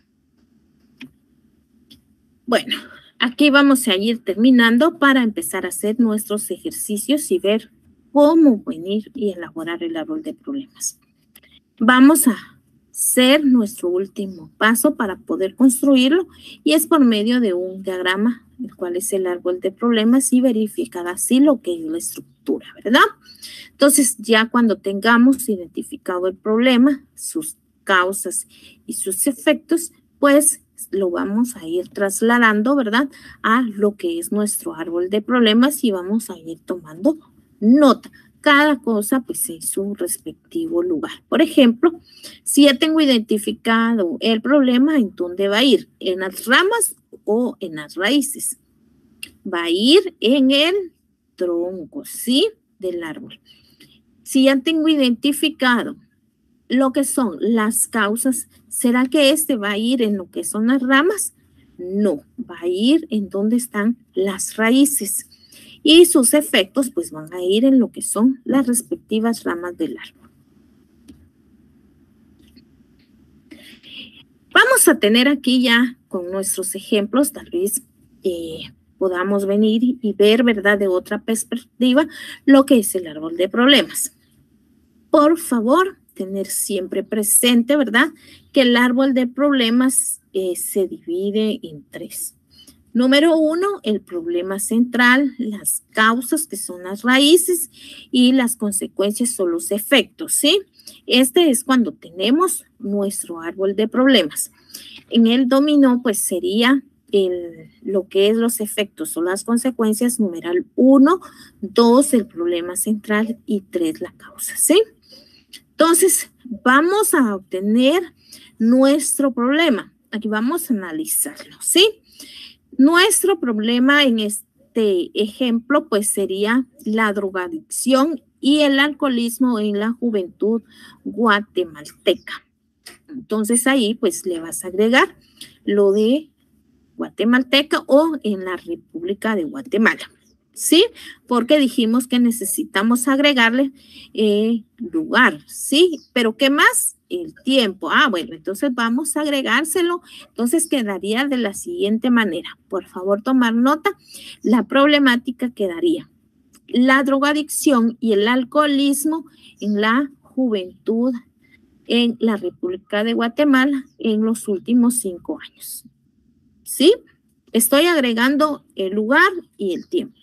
Bueno, aquí vamos a ir terminando para empezar a hacer nuestros ejercicios y ver cómo venir y elaborar el árbol de problemas. Vamos a hacer nuestro último paso para poder construirlo, y es por medio de un diagrama, el cual es el árbol de problemas, y verificar así lo que es la estructura, ¿verdad? Entonces, ya cuando tengamos identificado el problema, sus causas y sus efectos, pues lo vamos a ir trasladando, ¿verdad?, a lo que es nuestro árbol de problemas, y vamos a ir tomando nota. Cada cosa pues en su respectivo lugar. Por ejemplo, si ya tengo identificado el problema, ¿en dónde va a ir? ¿En las ramas o en las raíces? Va a ir en el tronco, ¿sí?, del árbol. Si ya tengo identificado lo que son las causas, ¿será que va a ir en lo que son las ramas? No, va a ir en donde están las raíces. Y sus efectos pues van a ir en lo que son las respectivas ramas del árbol. Vamos a tener aquí ya con nuestros ejemplos, tal vez podamos venir y ver, ¿verdad?, de otra perspectiva lo que es el árbol de problemas. Por favor, tener siempre presente, ¿verdad?, que el árbol de problemas se divide en 3. Número 1, el problema central, las causas, que son las raíces, y las consecuencias o los efectos, ¿sí? Este es cuando tenemos nuestro árbol de problemas. En el dominó, pues sería lo que es los efectos o las consecuencias, numeral 1, 2, el problema central, y 3, la causa, ¿sí? Entonces, vamos a obtener nuestro problema. Aquí vamos a analizarlo, ¿sí? Nuestro problema en este ejemplo pues sería la drogadicción y el alcoholismo en la juventud guatemalteca. Entonces ahí pues le vas a agregar lo de guatemalteca o en la República de Guatemala, ¿sí? Porque dijimos que necesitamos agregarle lugar, ¿sí? Pero ¿qué más? el tiempo. Bueno, entonces vamos a agregárselo. Entonces quedaría de la siguiente manera. Por favor, tomar nota. La problemática quedaría: la drogadicción y el alcoholismo en la juventud en la República de Guatemala en los últimos 5 años. ¿Sí? Estoy agregando el lugar y el tiempo.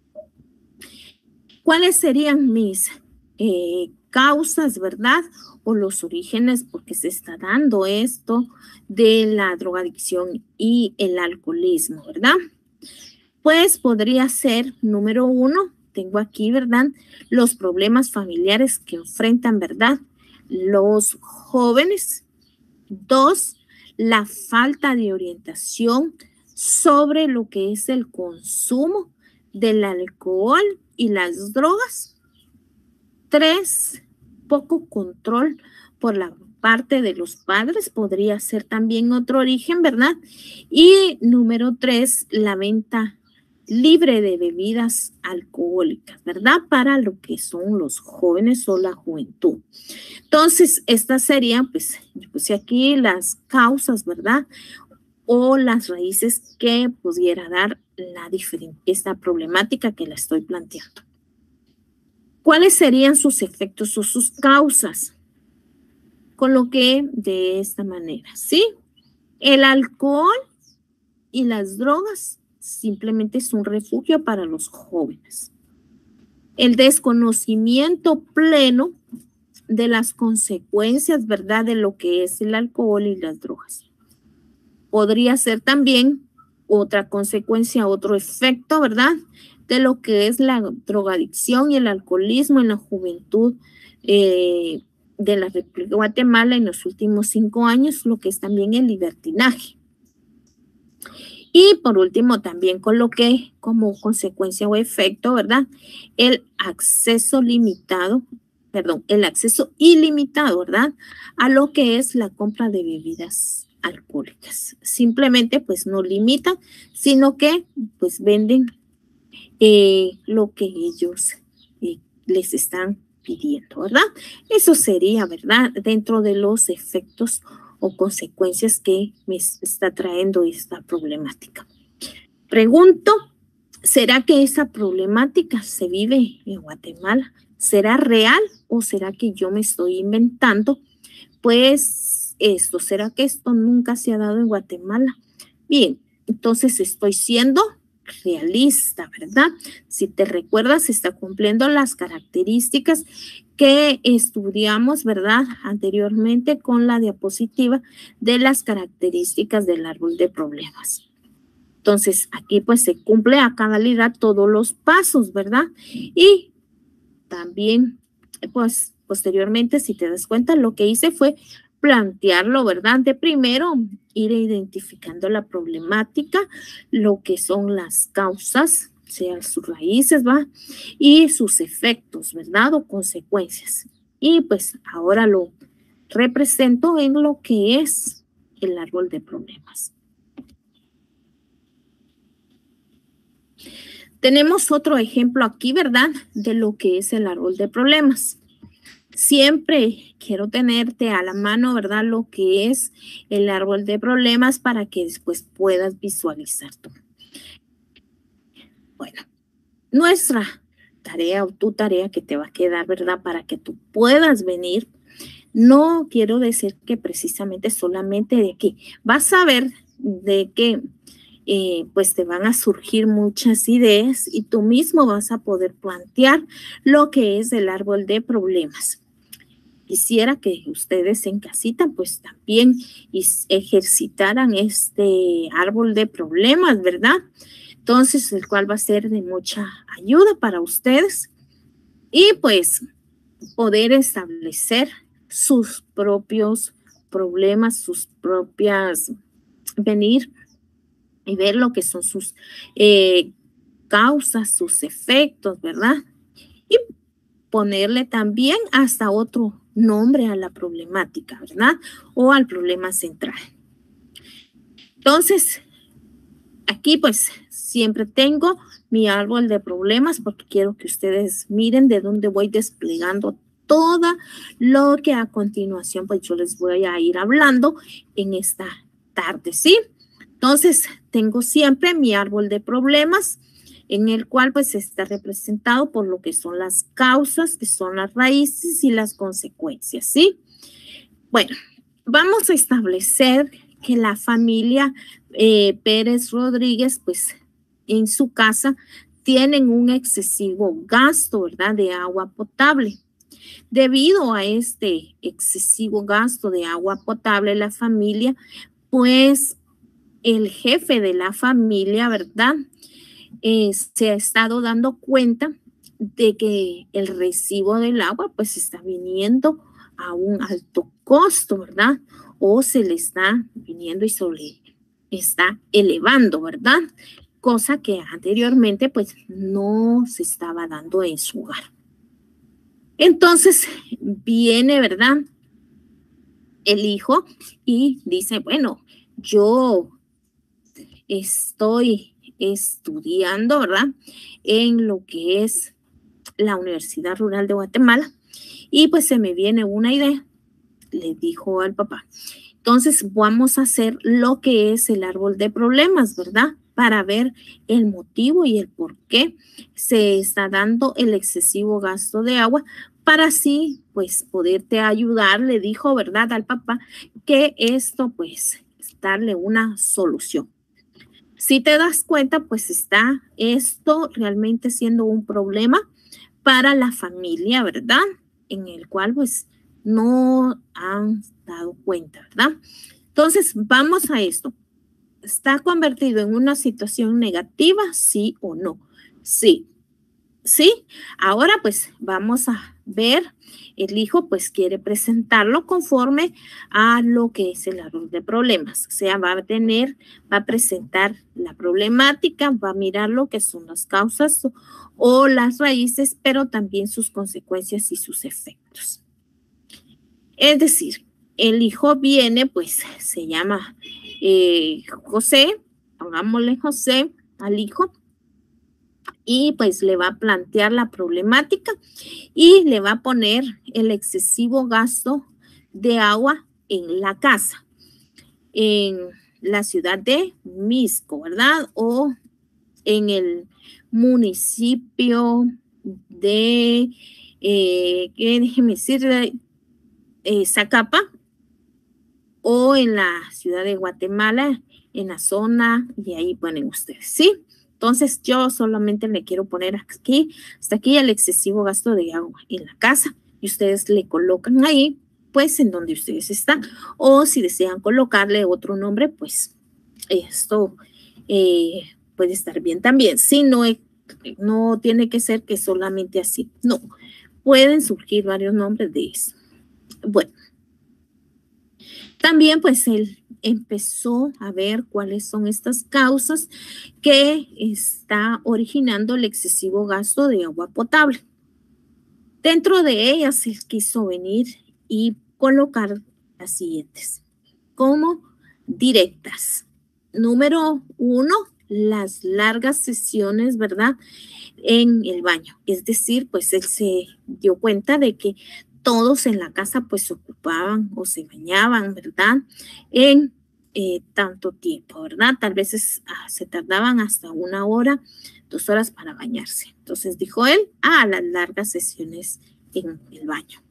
¿Cuáles serían mis causas, verdad? O los orígenes por qué se está dando esto de la drogadicción y el alcoholismo, ¿verdad? Pues podría ser, número 1, tengo aquí, ¿verdad? Los problemas familiares que enfrentan, ¿verdad?, los jóvenes. 2, la falta de orientación sobre lo que es el consumo del alcohol y las drogas. 3, poco control por la parte de los padres, podría ser también otro origen, ¿verdad? Y número 3, la venta libre de bebidas alcohólicas, ¿verdad? Para lo que son los jóvenes o la juventud. Entonces, estas serían, pues, yo puse aquí las causas, ¿verdad? O las raíces que pudiera dar esta problemática que la estoy planteando. ¿Cuáles serían sus efectos o sus causas? Coloqué de esta manera, ¿sí? El alcohol y las drogas simplemente es un refugio para los jóvenes. El desconocimiento pleno de las consecuencias, ¿verdad?, de lo que es el alcohol y las drogas. Podría ser también otra consecuencia, otro efecto, ¿verdad?, de lo que es la drogadicción y el alcoholismo en la juventud de la República de Guatemala en los últimos 5 años, lo que es también el libertinaje. Y por último, también coloqué como consecuencia o efecto, ¿verdad?, el acceso ilimitado, ¿verdad?, a lo que es la compra de bebidas alcohólicas. Simplemente, pues, no limitan, sino que, pues, venden lo que ellos les están pidiendo, ¿verdad? Eso sería, ¿verdad?, dentro de los efectos o consecuencias que me está trayendo esta problemática. Pregunto, ¿será que esa problemática se vive en Guatemala? ¿Será real o será que yo me estoy inventando? Pues esto, ¿será que esto nunca se ha dado en Guatemala? Bien, entonces estoy siendo realista, ¿verdad? Si te recuerdas, está cumpliendo las características que estudiamos, ¿verdad?, anteriormente con la diapositiva de las características del árbol de problemas. Entonces, aquí pues se cumple a cabalidad todos los pasos, ¿verdad? Y también, pues, posteriormente, si te das cuenta, lo que hice fue plantearlo, ¿verdad? De primero, ir identificando la problemática, lo que son las causas, sea sus raíces, ¿va? Y sus efectos, ¿verdad? O consecuencias. Y pues ahora lo represento en lo que es el árbol de problemas. Tenemos otro ejemplo aquí, ¿verdad?, de lo que es el árbol de problemas. Siempre quiero tenerte a la mano, ¿verdad?, lo que es el árbol de problemas para que después puedas visualizar tú. Bueno, nuestra tarea o tu tarea que te va a quedar, ¿verdad?, para que tú puedas venir. No quiero decir que precisamente solamente de aquí. Vas a ver de que pues te van a surgir muchas ideas y tú mismo vas a poder plantear lo que es el árbol de problemas. Quisiera que ustedes en casita pues también ejercitaran este árbol de problemas, ¿verdad? Entonces, el cual va a ser de mucha ayuda para ustedes y pues poder establecer sus propios problemas, sus propias, venir y ver lo que son sus causas, sus efectos, ¿verdad? Y ponerle también hasta otro nombre a la problemática, ¿verdad? O al problema central. Entonces, aquí pues siempre tengo mi árbol de problemas porque quiero que ustedes miren de dónde voy desplegando todo lo que a continuación pues yo les voy a ir hablando en esta tarde, ¿sí? Entonces, tengo siempre mi árbol de problemas, en el cual pues está representado por lo que son las causas, que son las raíces y las consecuencias, ¿sí? Bueno, vamos a establecer que la familia Pérez Rodríguez, pues en su casa tienen un excesivo gasto, ¿verdad?, de agua potable. Debido a este excesivo gasto de agua potable, la familia, pues el jefe de la familia, ¿verdad?, se ha estado dando cuenta de que el recibo del agua pues está viniendo a un alto costo, ¿verdad? O se le está viniendo y se le está elevando, ¿verdad? Cosa que anteriormente pues no se estaba dando en su hogar. Entonces viene, ¿verdad?, el hijo y dice, bueno, yo estoy estudiando, ¿verdad?, en lo que es la Universidad Rural de Guatemala y pues se me viene una idea, le dijo al papá. Entonces vamos a hacer lo que es el árbol de problemas, ¿verdad?, para ver el motivo y el por qué se está dando el excesivo gasto de agua, para así pues poderte ayudar, le dijo, ¿verdad?, al papá, que esto pues darle una solución. Si te das cuenta, pues está esto realmente siendo un problema para la familia, ¿verdad?, en el cual pues no han dado cuenta, ¿verdad? Entonces, vamos a esto. ¿Está convertido en una situación negativa, sí o no? Sí. ¿Sí? Ahora pues vamos a ver, el hijo pues quiere presentarlo conforme a lo que es el árbol de problemas. O sea, va a presentar la problemática, va a mirar lo que son las causas o las raíces, pero también sus consecuencias y sus efectos. Es decir, el hijo viene, pues se llama José, pongámosle José al hijo, y pues le va a plantear la problemática y le va a poner el excesivo gasto de agua en la casa, en la ciudad de Misco, ¿verdad? O en el municipio de, déjeme decir, Zacapa, o en la ciudad de Guatemala, en la zona, y ahí ponen ustedes, ¿sí? Entonces, yo solamente le quiero poner aquí, hasta aquí el excesivo gasto de agua en la casa, y ustedes le colocan ahí, pues, en donde ustedes están, o si desean colocarle otro nombre, pues, esto puede estar bien también. Si no, no tiene que ser que solamente así, no, pueden surgir varios nombres de eso. Bueno, también pues él empezó a ver cuáles son estas causas que está originando el excesivo gasto de agua potable. Dentro de ellas él quiso venir y colocar las siguientes como directas. Número 1, las largas sesiones, ¿verdad?, en el baño. Es decir, pues él se dio cuenta de que todos en la casa pues se ocupaban o se bañaban, ¿verdad?, en tanto tiempo, ¿verdad? Tal vez se tardaban hasta 1 hora, 2 horas para bañarse. Entonces dijo él, las largas sesiones en el baño.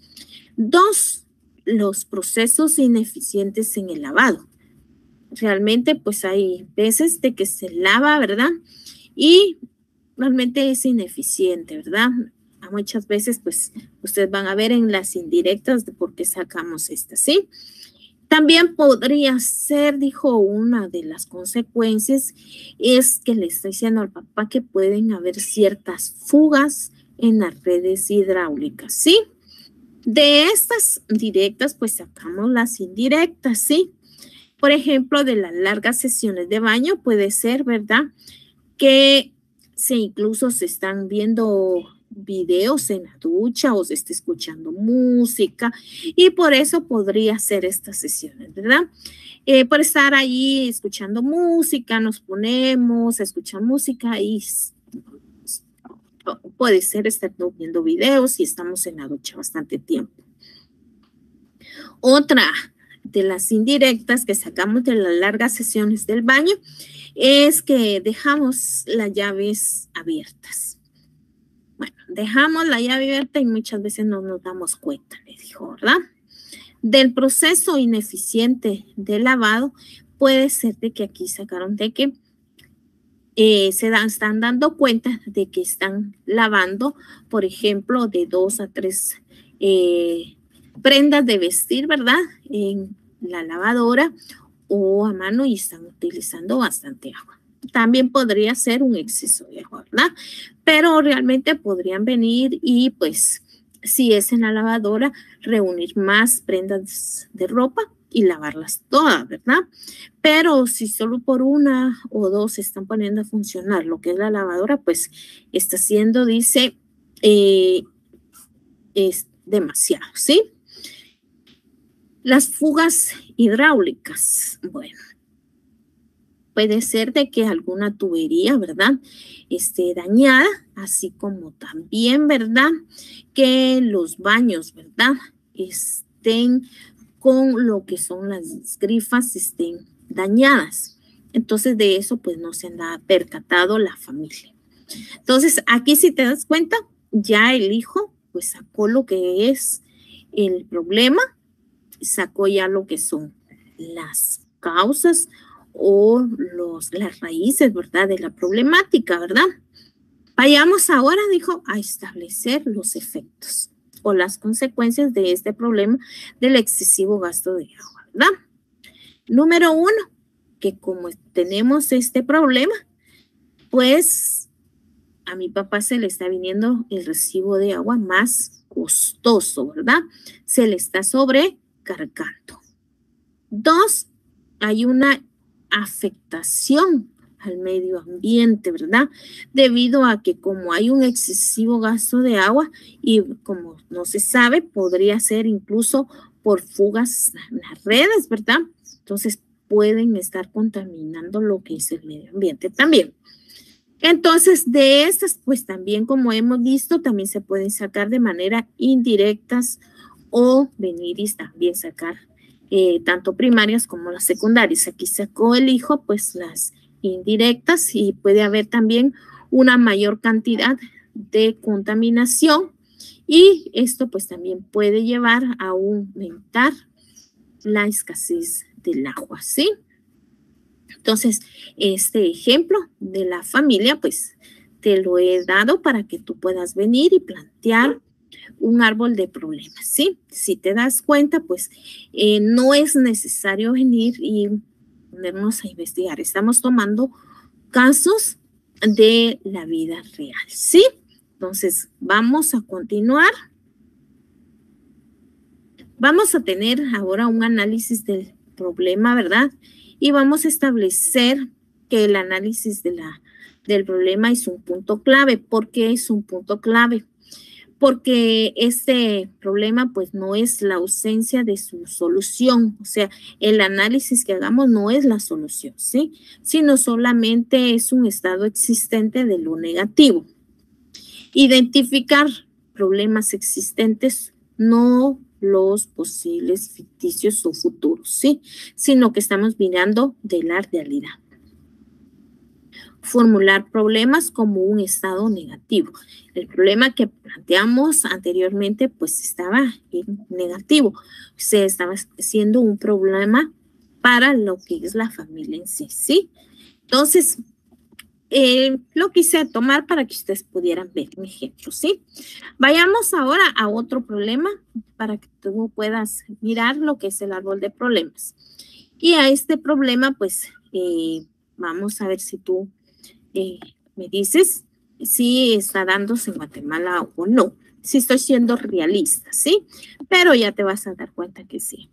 2, los procesos ineficientes en el lavado. Realmente pues hay veces de que se lava, ¿verdad?, y realmente es ineficiente, ¿verdad? A muchas veces, pues, ustedes van a ver en las indirectas de por qué sacamos estas, ¿sí? También podría ser, dijo, una de las consecuencias es que le está diciendo al papá que pueden haber ciertas fugas en las redes hidráulicas, ¿sí? De estas directas, pues sacamos las indirectas, ¿sí? Por ejemplo, de las largas sesiones de baño puede ser, ¿verdad?, que incluso se están viendo videos en la ducha o se está escuchando música y por eso podría ser estas sesiones, ¿verdad? Por estar ahí escuchando música, nos ponemos a escuchar música y Puede ser estar viendo videos y estamos en la ducha bastante tiempo. Otra de las indirectas que sacamos de las largas sesiones del baño es que dejamos las llaves abiertas. Bueno, dejamos la llave abierta y muchas veces no nos damos cuenta, le dijo, ¿verdad? Del proceso ineficiente de lavado, puede ser de que aquí sacaron de que están dando cuenta de que están lavando, por ejemplo, de 2 a 3 prendas de vestir, ¿verdad? En la lavadora o a mano y están utilizando bastante agua. También podría ser un exceso de agua, ¿verdad? Pero realmente podrían venir y pues si es en la lavadora, reunir más prendas de ropa y lavarlas todas, ¿verdad? Pero si solo por una o dos se están poniendo a funcionar lo que es la lavadora, pues está haciendo, dice, es demasiado, ¿sí? Las fugas hidráulicas, bueno, puede ser de que alguna tubería, ¿verdad?, esté dañada, así como también, ¿verdad?, que los baños, ¿verdad?, estén con lo que son las grifas, estén dañadas. Entonces, de eso, pues, no se han percatado la familia. Entonces, aquí si te das cuenta, ya el hijo, pues, sacó lo que es el problema, sacó ya lo que son las causas o las raíces, ¿verdad?, de la problemática, ¿verdad? Vayamos ahora, dijo, a establecer los efectos o las consecuencias de este problema del excesivo gasto de agua, ¿verdad? Número 1, que como tenemos este problema, pues a mi papá se le está viniendo el recibo de agua más costoso, ¿verdad? Se le está sobrecargando. 2, hay una afectación al medio ambiente, ¿verdad? Debido a que como hay un excesivo gasto de agua y como no se sabe, podría ser incluso por fugas en las redes, ¿verdad? Entonces pueden estar contaminando lo que es el medio ambiente también. Entonces, de estas, pues también como hemos visto, también se pueden sacar de manera indirectas o venir y también sacar tanto primarias como las secundarias. Aquí sacó el hijo, pues las indirectas y puede haber también una mayor cantidad de contaminación y esto pues también puede llevar a aumentar la escasez del agua, ¿sí? Entonces, este ejemplo de la familia, pues te lo he dado para que tú puedas venir y plantear un árbol de problemas, ¿sí? Si te das cuenta, pues no es necesario venir y ponernos a investigar. Estamos tomando casos de la vida real, ¿sí? Entonces, vamos a continuar. Vamos a tener ahora un análisis del problema, ¿verdad? Y vamos a establecer que el análisis del problema es un punto clave. ¿Por qué es un punto clave? Porque este problema pues no es la ausencia de su solución, o sea, el análisis que hagamos no es la solución, ¿sí? Sino solamente es un estado existente de lo negativo. Identificar problemas existentes, no los posibles ficticios o futuros, ¿sí? Sino que estamos mirando de la realidad. Formular problemas como un estado negativo. El problema que planteamos anteriormente pues estaba en negativo, se estaba siendo un problema para lo que es la familia en sí, ¿sí? Entonces, lo quise tomar para que ustedes pudieran ver un ejemplo, ¿sí? Vayamos ahora a otro problema para que tú puedas mirar lo que es el árbol de problemas. Y a este problema pues vamos a ver si tú me dices si está dándose en Guatemala o no, si estoy siendo realista, ¿sí? Pero ya te vas a dar cuenta que sí.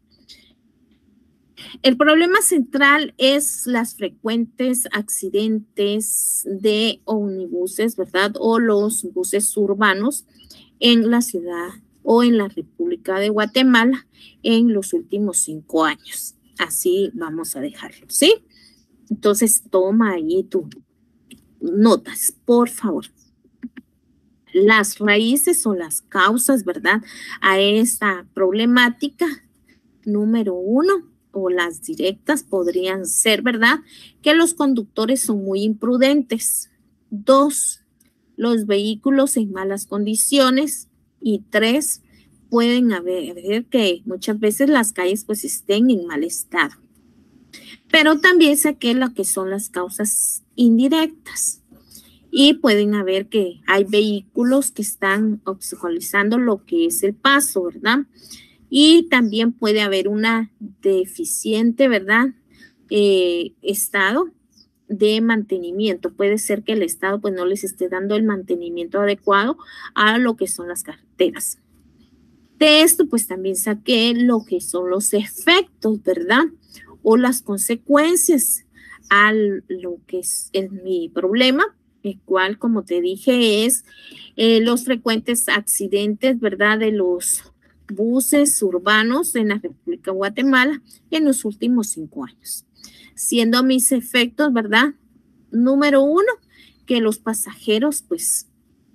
El problema central es las frecuentes accidentes de ómnibuses, ¿verdad? O los buses urbanos en la ciudad o en la República de Guatemala en los últimos 5 años. Así vamos a dejarlo, ¿sí? Entonces, toma ahí tu notas, por favor. las raíces o las causas, ¿verdad? A esta problemática, número 1, o las directas podrían ser, ¿verdad? Que los conductores son muy imprudentes. 2, los vehículos en malas condiciones. Y 3, pueden haber que muchas veces las calles pues estén en mal estado. Pero también saqué lo que son las causas indirectas. Y pueden haber que hay vehículos que están obstaculizando lo que es el paso, ¿verdad? Y también puede haber una deficiente, ¿verdad? Estado de mantenimiento. Puede ser que el Estado pues no les esté dando el mantenimiento adecuado a lo que son las carreteras. De esto pues también saqué lo que son los efectos, ¿verdad? O las consecuencias a lo que es mi problema, el cual, como te dije, es los frecuentes accidentes, ¿verdad? De los buses urbanos en la República de Guatemala en los últimos 5 años. Siendo mis efectos, ¿verdad? Número 1, que los pasajeros, pues,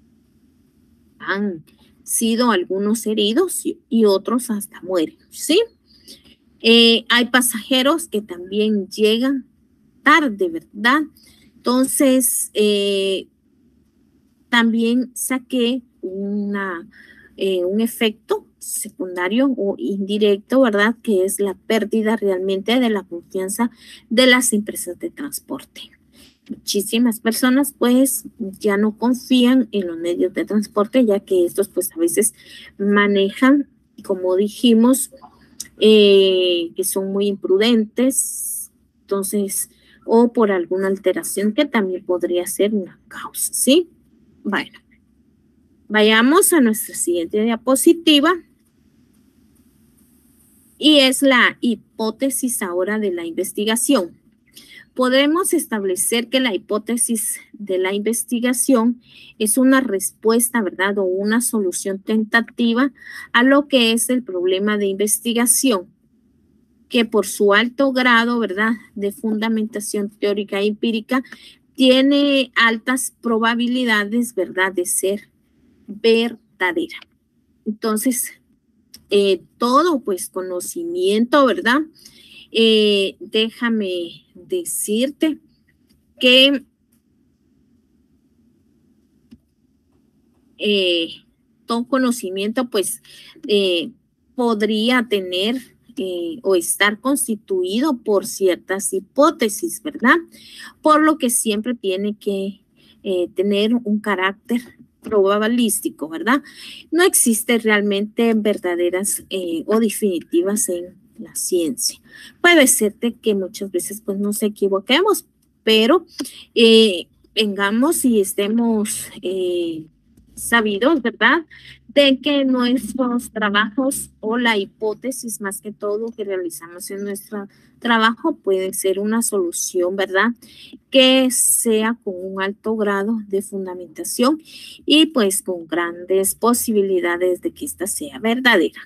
han sido algunos heridos y otros hasta mueren, ¿sí? Hay pasajeros que también llegan tarde, ¿verdad? Entonces, también saqué un efecto secundario o indirecto, ¿verdad? Que es la pérdida realmente de la confianza de las empresas de transporte. Muchísimas personas pues ya no confían en los medios de transporte, ya que estos pues a veces manejan, como dijimos, que son muy imprudentes, entonces, o por alguna alteración que también podría ser una causa, ¿sí? Bueno, vayamos a nuestra siguiente diapositiva. Y es la hipótesis ahora de la investigación. Podemos establecer que la hipótesis de la investigación es una respuesta, ¿verdad? O una solución tentativa a lo que es el problema de investigación, que por su alto grado, ¿verdad?, de fundamentación teórica e empírica, tiene altas probabilidades, ¿verdad?, de ser verdadera. Entonces, todo pues conocimiento, ¿verdad? Déjame decirte que todo conocimiento pues podría tener o estar constituido por ciertas hipótesis, ¿verdad? Por lo que siempre tiene que tener un carácter probabilístico, ¿verdad? No existe realmente verdaderas o definitivas en la ciencia. Puede ser que muchas veces pues nos equivoquemos, pero vengamos y estemos sabidos, ¿verdad?, de que nuestros trabajos o la hipótesis más que todo que realizamos en nuestro trabajo puede ser una solución, ¿verdad?, que sea con un alto grado de fundamentación y pues con grandes posibilidades de que ésta sea verdadera.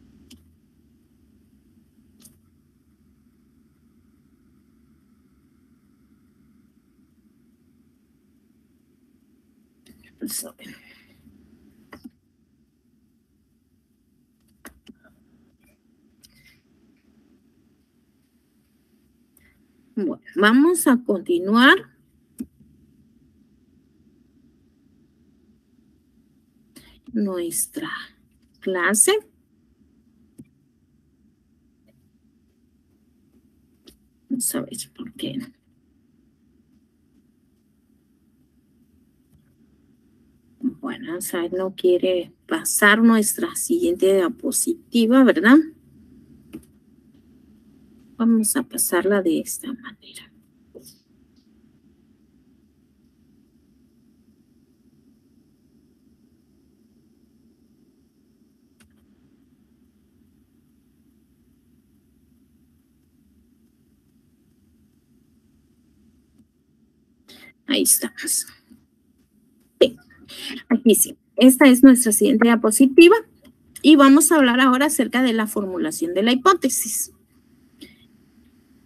Bueno, vamos a continuar. Nuestra clase. Vamos a ver por qué. Bueno, o sea, no quiere pasar nuestra siguiente diapositiva, ¿verdad? Vamos a pasarla de esta manera. Ahí estamos. Sí, aquí sí. Esta es nuestra siguiente diapositiva y vamos a hablar ahora acerca de la formulación de la hipótesis.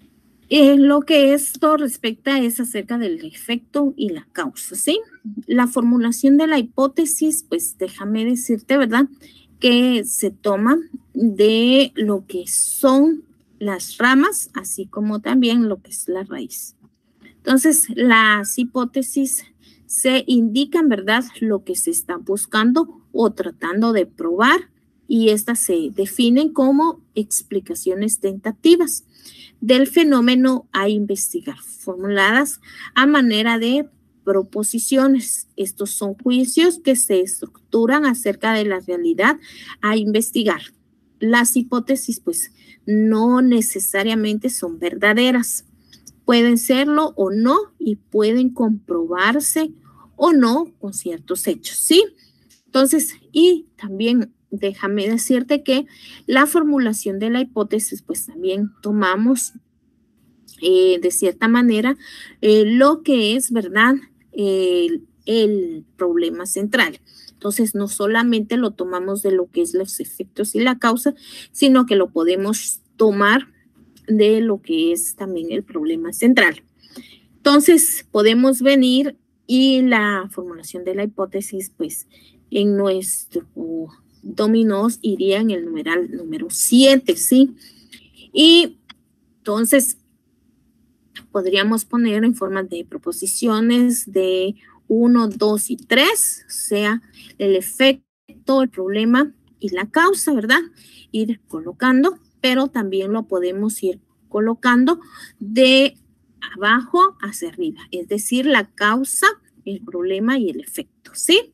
Lo que esto respecta es acerca del efecto y la causa, ¿sí? La formulación de la hipótesis, pues déjame decirte, ¿verdad? Que se toma de lo que son las ramas, así como también lo que es la raíz. Entonces, las hipótesis se indican, ¿verdad? Lo que se está buscando o tratando de probar, y estas se definen como explicaciones tentativas del fenómeno a investigar, formuladas a manera de proposiciones. Estos son juicios que se estructuran acerca de la realidad a investigar. Las hipótesis, pues, no necesariamente son verdaderas. Pueden serlo o no, y pueden comprobarse o no con ciertos hechos, ¿sí? Entonces, y también déjame decirte que la formulación de la hipótesis, pues también tomamos de cierta manera lo que es, ¿verdad? El problema central. Entonces, no solamente lo tomamos de lo que es los efectos y la causa, sino que lo podemos tomar de lo que es también el problema central. Entonces, podemos venir y la formulación de la hipótesis, pues, en nuestro dominós iría en el numeral número 7, ¿sí? Y entonces, podríamos poner en forma de proposiciones de 1, 2 y 3, o sea, el efecto, el problema y la causa, ¿verdad? Ir colocando, pero también lo podemos ir colocando de abajo hacia arriba, es decir, la causa, el problema y el efecto, ¿sí?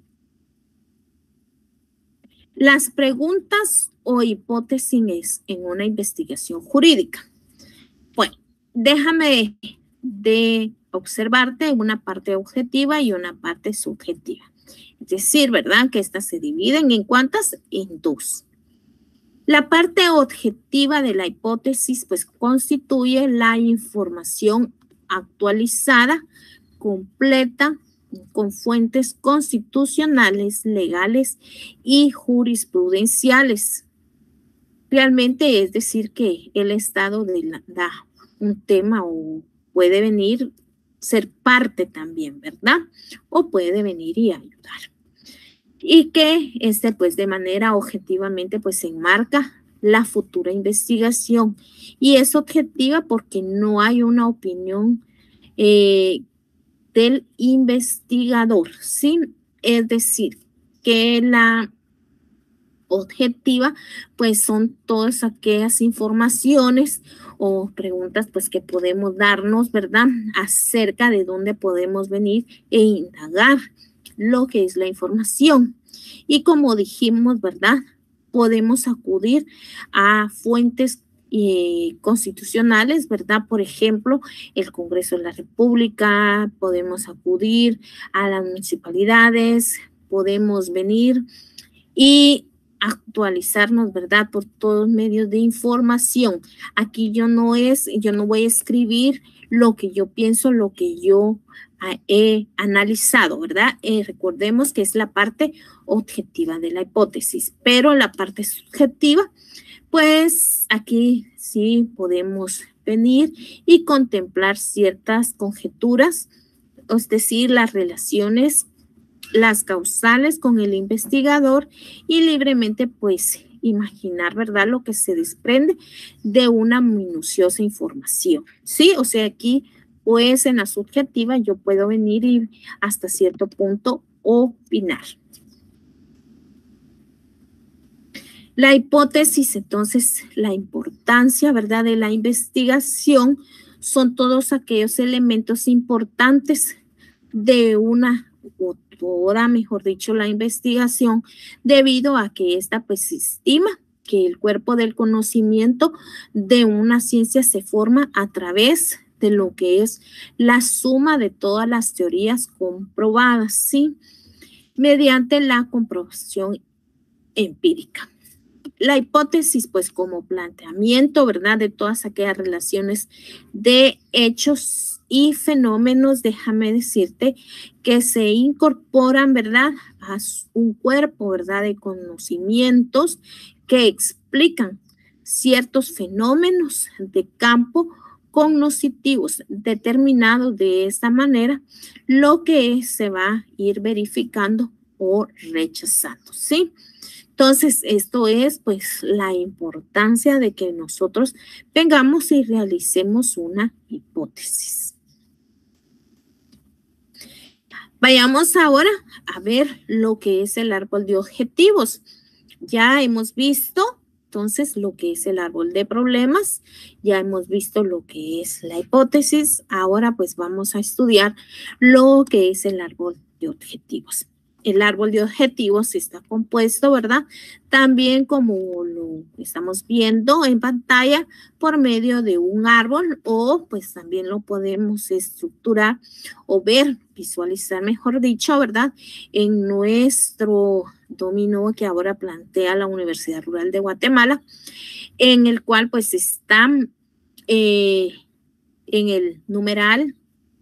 Las preguntas o hipótesis en una investigación jurídica. Bueno, déjame de observarte una parte objetiva y una parte subjetiva. Es decir, ¿verdad? Que estas se dividen en ¿cuántas? En dos. La parte objetiva de la hipótesis, pues, constituye la información actualizada, completa, con fuentes constitucionales, legales y jurisprudenciales. Realmente es decir que el estado da un tema o puede venir ser parte también, ¿verdad? O puede venir y ayudar. Y que pues de manera objetivamente pues enmarca la futura investigación, y es objetiva porque no hay una opinión del investigador, ¿sí? Es decir, que la objetiva, pues son todas aquellas informaciones o preguntas pues que podemos darnos, ¿verdad? Acerca de dónde podemos venir e indagar lo que es la información. Y como dijimos, ¿verdad? Podemos acudir a fuentes constitucionales, ¿verdad? Por ejemplo, el Congreso de la República, podemos acudir a las municipalidades, podemos venir y actualizarnos, ¿verdad? Por todos medios de información. Aquí yo no voy a escribir lo que yo pienso, lo que yo he analizado, ¿verdad? Recordemos que es la parte objetiva de la hipótesis, pero la parte subjetiva, pues aquí sí podemos venir y contemplar ciertas conjeturas, es decir, las relaciones, las causales con el investigador, y libremente pues imaginar, ¿verdad? Lo que se desprende de una minuciosa información, ¿sí? O sea, aquí pues en la subjetiva yo puedo venir y hasta cierto punto opinar. La hipótesis, entonces, la importancia, ¿verdad? De la investigación son todos aquellos elementos importantes de una o toda, mejor dicho, la investigación, debido a que esta pues se estima que el cuerpo del conocimiento de una ciencia se forma a través de lo que es la suma de todas las teorías comprobadas, ¿sí? Mediante la comprobación empírica. La hipótesis, pues como planteamiento, ¿verdad? De todas aquellas relaciones de hechos y fenómenos, déjame decirte que se incorporan, ¿verdad? A un cuerpo, ¿verdad? De conocimientos que explican ciertos fenómenos de campo cognitivos determinados de esta manera, lo que se va a ir verificando o rechazando, ¿sí? Entonces, esto es pues la importancia de que nosotros vengamos y realicemos una hipótesis. Vayamos ahora a ver lo que es el árbol de objetivos. Ya hemos visto entonces lo que es el árbol de problemas, ya hemos visto lo que es la hipótesis, ahora pues vamos a estudiar lo que es el árbol de objetivos. El árbol de objetivos está compuesto, ¿verdad? También como lo estamos viendo en pantalla por medio de un árbol o pues también lo podemos estructurar o ver, visualizar mejor dicho, ¿verdad? En nuestro dominó que ahora plantea la Universidad Rural de Guatemala, en el cual pues están en el numeral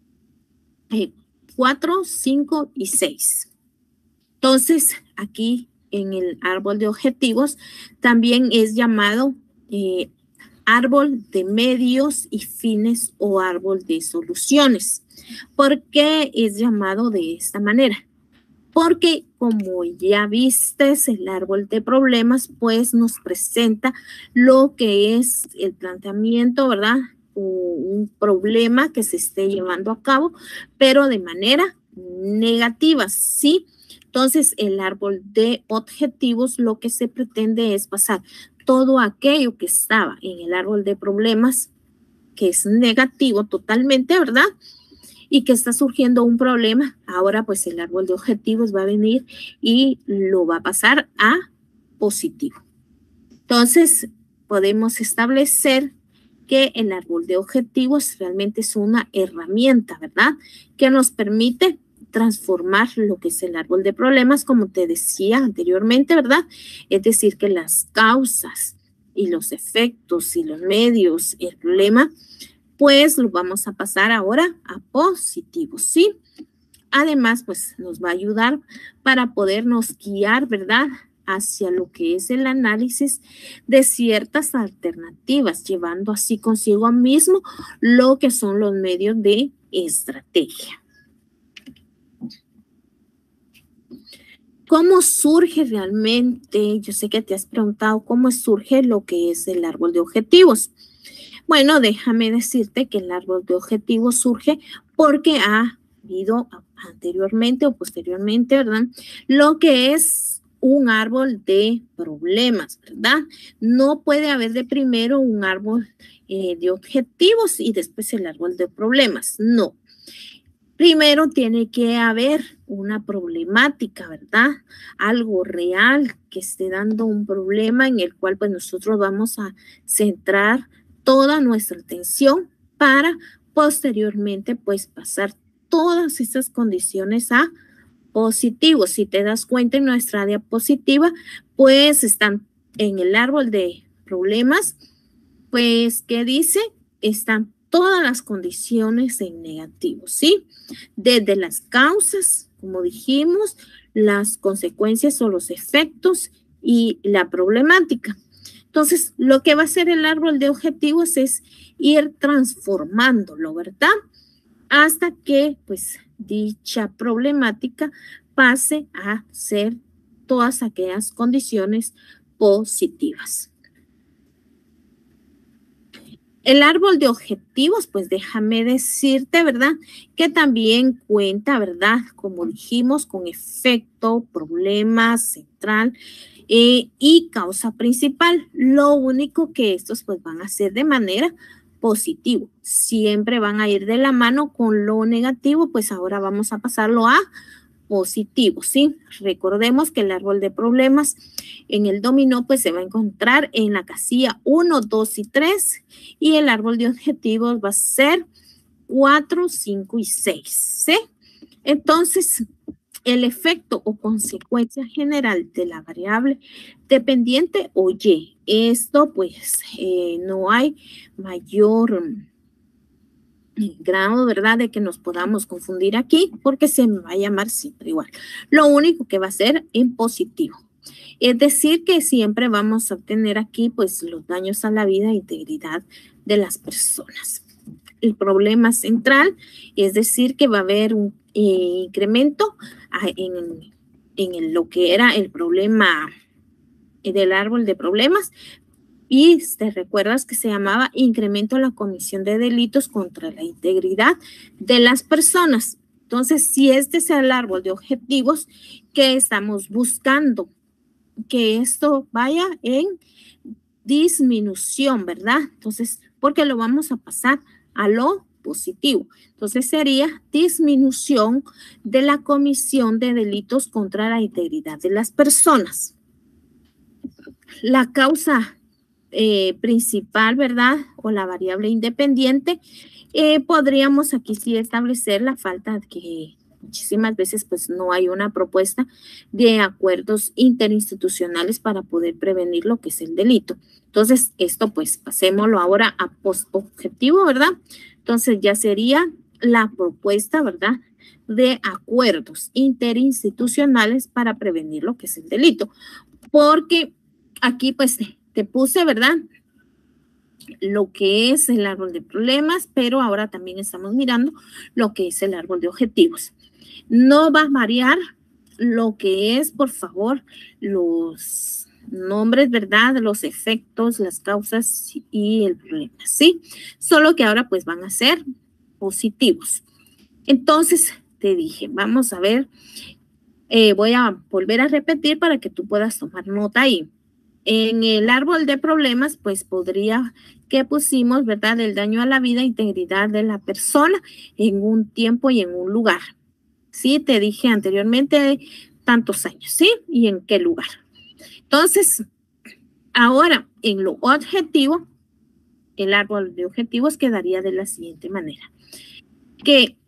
4, 5 y 6. Entonces, aquí en el árbol de objetivos también es llamado árbol de medios y fines o árbol de soluciones. ¿Por qué es llamado de esta manera? Porque como ya vistes el árbol de problemas, pues nos presenta lo que es el planteamiento, ¿verdad? Un problema que se esté llevando a cabo, pero de manera negativa, ¿sí? Entonces, el árbol de objetivos lo que se pretende es pasar todo aquello que estaba en el árbol de problemas, que es negativo totalmente, ¿verdad? Y que está surgiendo un problema, ahora pues el árbol de objetivos va a venir y lo va a pasar a positivo. Entonces, podemos establecer que el árbol de objetivos realmente es una herramienta, ¿verdad? Que nos permite transformar lo que es el árbol de problemas, como te decía anteriormente, ¿verdad? Es decir, que las causas y los efectos y los medios, el problema, pues lo vamos a pasar ahora a positivo, ¿sí? Además, pues nos va a ayudar para podernos guiar, ¿verdad? Hacia lo que es el análisis de ciertas alternativas, llevando así consigo mismo lo que son los medios de estrategia. ¿Cómo surge realmente? Yo sé que te has preguntado cómo surge lo que es el árbol de objetivos. Bueno, déjame decirte que el árbol de objetivos surge porque ha habido anteriormente o posteriormente, ¿verdad? Lo que es un árbol de problemas, ¿verdad? No puede haber de primero un árbol de objetivos y después el árbol de problemas, no. Primero tiene que haber una problemática, ¿verdad? Algo real que esté dando un problema en el cual pues nosotros vamos a centrar toda nuestra atención para posteriormente pues pasar todas esas condiciones a positivos. Si te das cuenta en nuestra diapositiva, pues están en el árbol de problemas, pues, ¿qué dice? Están todas las condiciones en negativo, ¿sí? Desde las causas, como dijimos, las consecuencias o los efectos y la problemática. Entonces, lo que va a hacer el árbol de objetivos es ir transformándolo, ¿verdad? Hasta que, pues, dicha problemática pase a ser todas aquellas condiciones positivas. El árbol de objetivos, pues déjame decirte, ¿verdad? Que también cuenta, ¿verdad? Como dijimos, con efecto, problema central y causa principal. Lo único que estos pues van a ser de manera positiva. Siempre van a ir de la mano con lo negativo, pues ahora vamos a pasarlo a positivo, ¿sí? Recordemos que el árbol de problemas en el dominó pues se va a encontrar en la casilla 1, 2 y 3 y el árbol de objetivos va a ser 4, 5 y 6, ¿sí? Entonces, el efecto o consecuencia general de la variable dependiente o Y, esto pues no hay mayor grado, ¿verdad? De que nos podamos confundir aquí porque se me va a llamar siempre igual. Lo único que va a ser en positivo. Es decir, que siempre vamos a obtener aquí pues los daños a la vida e integridad de las personas. el problema central, es decir, que va a haber un incremento en lo que era el problema del árbol de problemas, y te recuerdas que se llamaba incremento en la comisión de delitos contra la integridad de las personas. Entonces, si este es el árbol de objetivos que estamos buscando, que esto vaya en disminución, ¿verdad? Entonces, porque lo vamos a pasar a lo positivo. Entonces, sería disminución de la comisión de delitos contra la integridad de las personas. La causa principal, ¿verdad? O la variable independiente, podríamos aquí sí establecer la falta que muchísimas veces pues no hay una propuesta de acuerdos interinstitucionales para poder prevenir lo que es el delito. Entonces, esto pues pasémoslo ahora a post-objetivo, ¿verdad? Entonces ya sería la propuesta, ¿verdad? De acuerdos interinstitucionales para prevenir lo que es el delito. Porque aquí pues te puse, ¿verdad? Lo que es el árbol de problemas, pero ahora también estamos mirando lo que es el árbol de objetivos. No va a variar lo que es, por favor, los nombres, ¿verdad? Los efectos, las causas y el problema, ¿sí? Solo que ahora pues van a ser positivos. Entonces, te dije, vamos a ver, voy a volver a repetir para que tú puedas tomar nota ahí. En el árbol de problemas, pues podría que pusimos, ¿verdad? El daño a la vida e integridad de la persona en un tiempo y en un lugar. Sí, te dije anteriormente tantos años, ¿sí? ¿Y en qué lugar? Entonces, ahora en lo objetivo, el árbol de objetivos quedaría de la siguiente manera. Que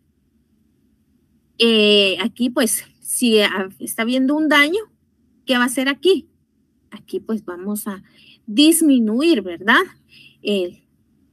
aquí, pues, si está habiendo un daño, ¿qué va a hacer aquí? Aquí pues vamos a disminuir, ¿verdad? El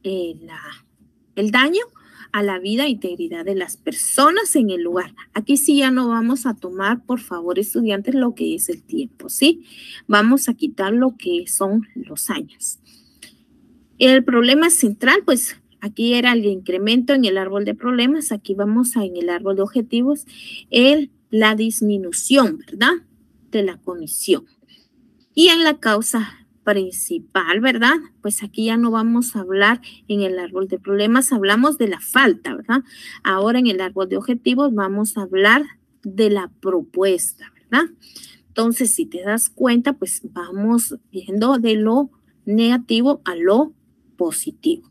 daño a la vida e integridad de las personas en el lugar. Aquí sí ya no vamos a tomar, por favor, estudiantes, lo que es el tiempo, ¿sí? Vamos a quitar lo que son los años. El problema central, pues aquí era el incremento en el árbol de problemas. Aquí vamos en el árbol de objetivos, la disminución, ¿verdad? De la comisión. Y en la causa principal, ¿verdad? Pues aquí ya no vamos a hablar en el árbol de problemas, hablamos de la falta, ¿verdad? Ahora en el árbol de objetivos vamos a hablar de la propuesta, ¿verdad? Entonces, si te das cuenta, pues vamos viendo de lo negativo a lo positivo.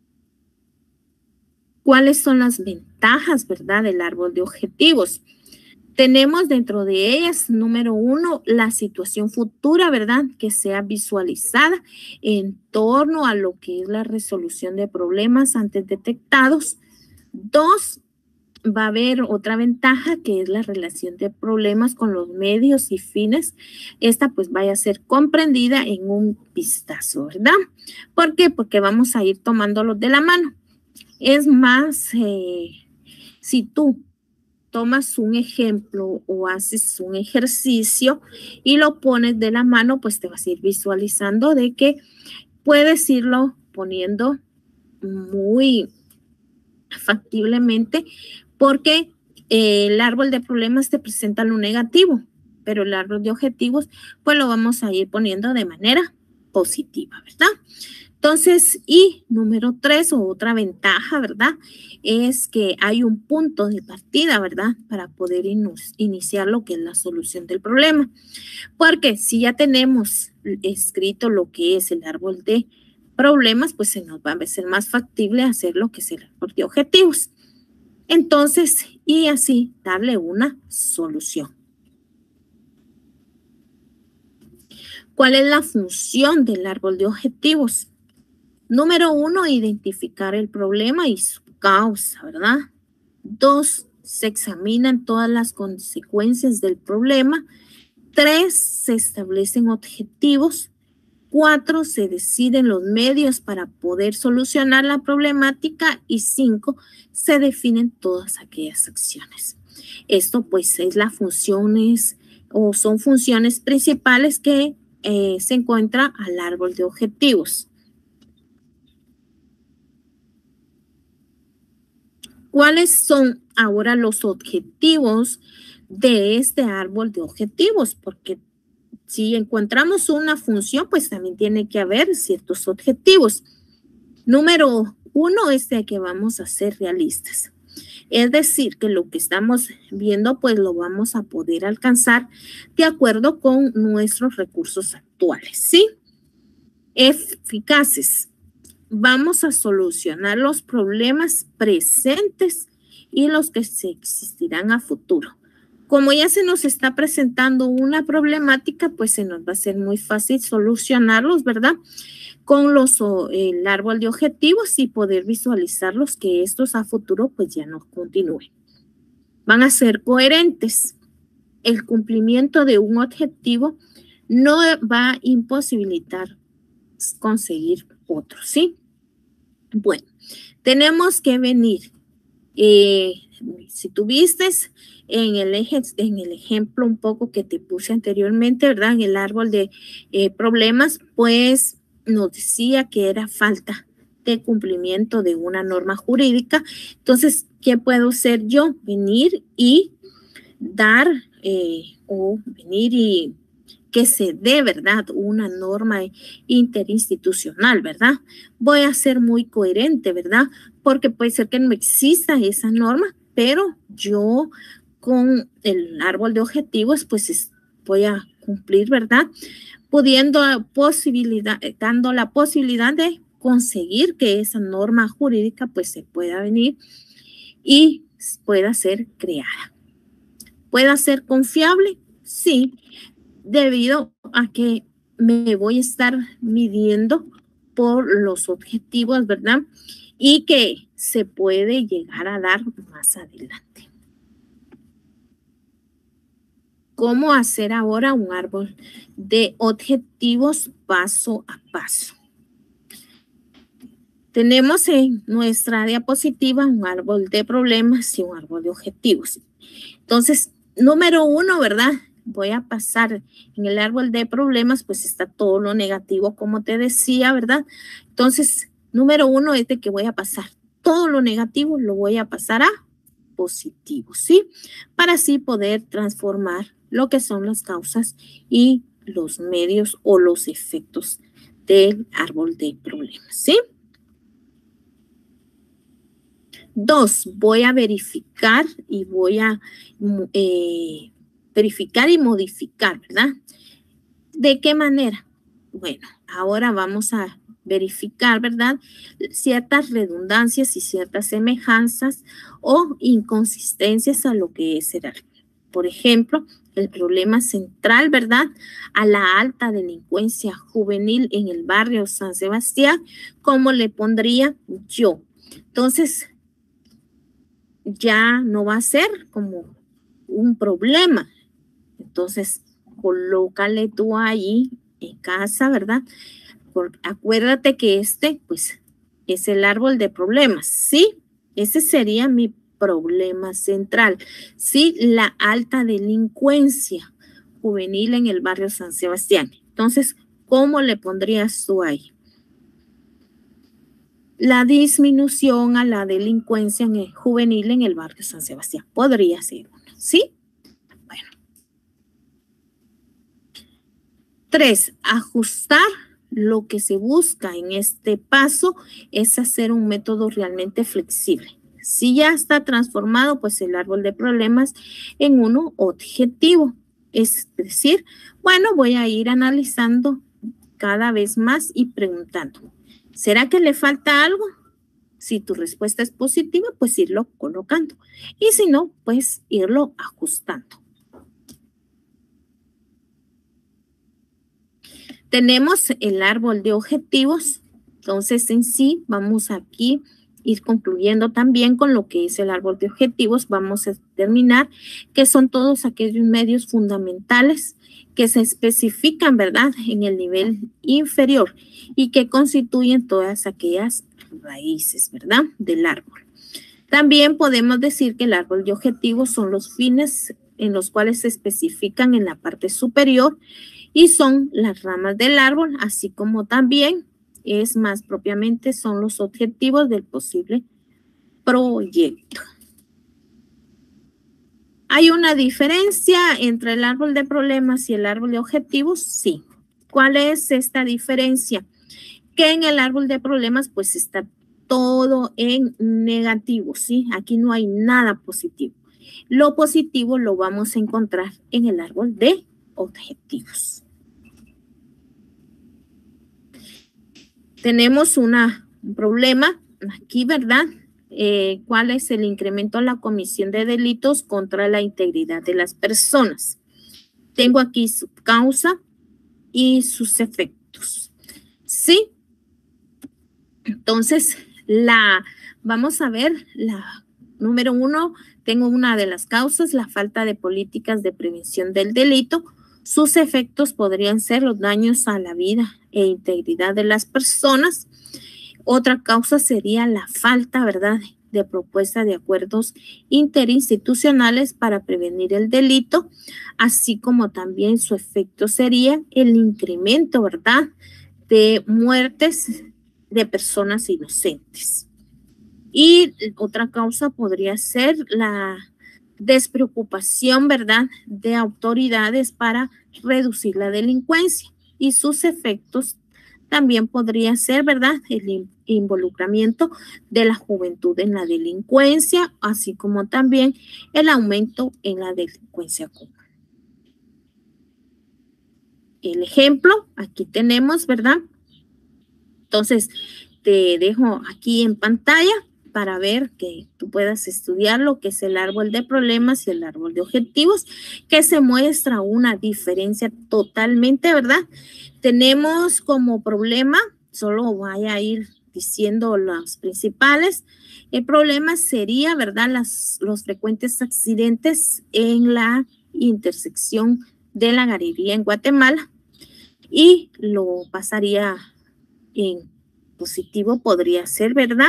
¿Cuáles son las ventajas, verdad, del árbol de objetivos? Tenemos dentro de ellas, número 1, la situación futura, ¿verdad? Que sea visualizada en torno a lo que es la resolución de problemas antes detectados. 2, va a haber otra ventaja que es la relación de problemas con los medios y fines. Esta pues vaya a ser comprendida en un vistazo, ¿verdad? ¿Por qué? Porque vamos a ir tomándolos de la mano. Es más, si tú tomas un ejemplo o haces un ejercicio y lo pones de la mano, pues te vas a ir visualizando de que puedes irlo poniendo muy factiblemente, porque el árbol de problemas te presenta lo negativo, pero el árbol de objetivos pues lo vamos a ir poniendo de manera positiva, ¿verdad? Entonces, y número 3, o otra ventaja, ¿verdad? Es que hay un punto de partida, ¿verdad? Para poder iniciar lo que es la solución del problema. Porque si ya tenemos escrito lo que es el árbol de problemas, pues se nos va a ser más factible hacer lo que es el árbol de objetivos. Entonces, y así darle una solución. ¿Cuál es la función del árbol de objetivos? Número 1, identificar el problema y su causa, ¿verdad? 2, se examinan todas las consecuencias del problema. 3, se establecen objetivos. 4, se deciden los medios para poder solucionar la problemática. Y 5, se definen todas aquellas acciones. Esto pues es las funciones o son funciones principales que se encuentra al árbol de objetivos. ¿Cuáles son ahora los objetivos de este árbol de objetivos? Porque si encontramos una función, pues también tiene que haber ciertos objetivos. Número 1 es de que vamos a ser realistas. Es decir, que lo que estamos viendo, pues lo vamos a poder alcanzar de acuerdo con nuestros recursos actuales, ¿sí? Eficaces. Vamos a solucionar los problemas presentes y los que se existirán a futuro. Como ya se nos está presentando una problemática, pues se nos va a hacer muy fácil solucionarlos, ¿verdad? Con el árbol de objetivos y poder visualizarlos, que estos a futuro pues ya no continúen. Van a ser coherentes. El cumplimiento de un objetivo no va a imposibilitar conseguir otro, ¿sí? Bueno, tenemos que venir. Si tuviste en el ejemplo un poco que te puse anteriormente, ¿verdad? En el árbol de problemas, pues nos decía que era falta de cumplimiento de una norma jurídica. Entonces, ¿qué puedo hacer yo? Venir y dar o venir y que se dé, ¿verdad? Una norma interinstitucional, ¿verdad? Voy a ser muy coherente, ¿verdad? Porque puede ser que no exista esa norma, pero yo con el árbol de objetivos, pues voy a cumplir, ¿verdad? Dando la posibilidad de conseguir que esa norma jurídica, pues se pueda venir y pueda ser creada. ¿Pueda ser confiable? Sí, debido a que me voy a estar midiendo por los objetivos, ¿verdad? Y que se puede llegar a dar más adelante. ¿Cómo hacer ahora un árbol de objetivos paso a paso? Tenemos en nuestra diapositiva un árbol de problemas y un árbol de objetivos. Entonces, número 1, ¿verdad? Voy a pasar en el árbol de problemas, pues está todo lo negativo, como te decía, ¿verdad? Entonces, número 1 es de que voy a pasar todo lo negativo, lo voy a pasar a positivo, ¿sí? Para así poder transformar lo que son las causas y los medios o los efectos del árbol de problemas, ¿sí? 2, voy a verificar y voy a verificar y modificar, ¿verdad? ¿De qué manera? Bueno, ahora vamos a verificar, ¿verdad? Ciertas redundancias y ciertas semejanzas o inconsistencias a lo que es el árbol. Por ejemplo, el problema central, ¿verdad? A la alta delincuencia juvenil en el barrio San Sebastián, ¿cómo le pondría yo? Entonces, ya no va a ser como un problema. Entonces, colócale tú ahí en casa, ¿verdad? Acuérdate que pues, es el árbol de problemas, ¿sí? Ese sería mi problema central. Sí, la alta delincuencia juvenil en el barrio San Sebastián. Entonces, ¿cómo le pondrías tú ahí? La disminución a la delincuencia juvenil en el barrio San Sebastián. Podría ser uno, ¿sí? Bueno. 3, ajustar. Lo que se busca en este paso es hacer un método realmente flexible. Si ya está transformado, pues el árbol de problemas en uno objetivo. Es decir, bueno, voy a ir analizando cada vez más y preguntando, ¿será que le falta algo? Si tu respuesta es positiva, pues irlo colocando. Y si no, pues irlo ajustando. Tenemos el árbol de objetivos. Entonces, en sí, vamos aquí ir concluyendo también con lo que es el árbol de objetivos. Vamos a determinar que son todos aquellos medios fundamentales que se especifican, ¿verdad?, en el nivel inferior y que constituyen todas aquellas raíces, ¿verdad?, del árbol. También podemos decir que el árbol de objetivos son los fines en los cuales se especifican en la parte superior y son las ramas del árbol, así como también es más propiamente son los objetivos del posible proyecto. ¿Hay una diferencia entre el árbol de problemas y el árbol de objetivos? Sí. ¿Cuál es esta diferencia? Que en el árbol de problemas pues está todo en negativo, ¿sí? Aquí no hay nada positivo. Lo positivo lo vamos a encontrar en el árbol de objetivos. Tenemos un problema aquí, ¿verdad? ¿Cuál es el incremento a la comisión de delitos contra la integridad de las personas? Tengo aquí su causa y sus efectos. ¿Sí? Entonces, vamos a ver, número 1, tengo una de las causas, la falta de políticas de prevención del delito. Sus efectos podrían ser los daños a la vida e integridad de las personas. Otra causa sería la falta, ¿verdad?, de propuesta de acuerdos interinstitucionales para prevenir el delito, así como también su efecto sería el incremento, ¿verdad?, de muertes de personas inocentes. Y otra causa podría ser la despreocupación, ¿verdad?, de autoridades para reducir la delincuencia, y sus efectos también podría ser, ¿verdad?, el involucramiento de la juventud en la delincuencia, así como también el aumento en la delincuencia común. El ejemplo, aquí tenemos, ¿verdad? Entonces, te dejo aquí en pantalla para ver que tú puedas estudiar lo que es el árbol de problemas y el árbol de objetivos, que se muestra una diferencia totalmente, ¿verdad? Tenemos como problema, solo voy a ir diciendo los principales. El problema sería, ¿verdad?, los frecuentes accidentes en la intersección de la Galería en Guatemala, y lo pasaría en positivo, podría ser, ¿verdad?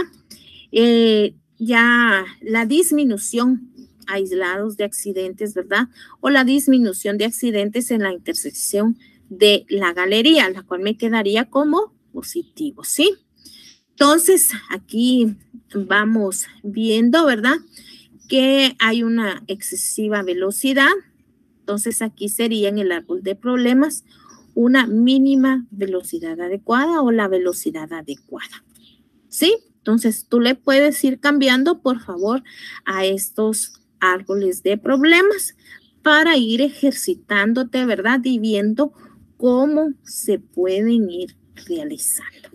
Ya la disminución aislados de accidentes, ¿verdad? O la disminución de accidentes en la intersección de la galería, la cual me quedaría como positivo, ¿sí? Entonces, aquí vamos viendo, ¿verdad?, que hay una excesiva velocidad. Entonces, aquí sería en el árbol de problemas una mínima velocidad adecuada o la velocidad adecuada, ¿sí? Entonces, tú le puedes ir cambiando, por favor, a estos árboles de problemas para ir ejercitándote, ¿verdad?, y viendo cómo se pueden ir realizando.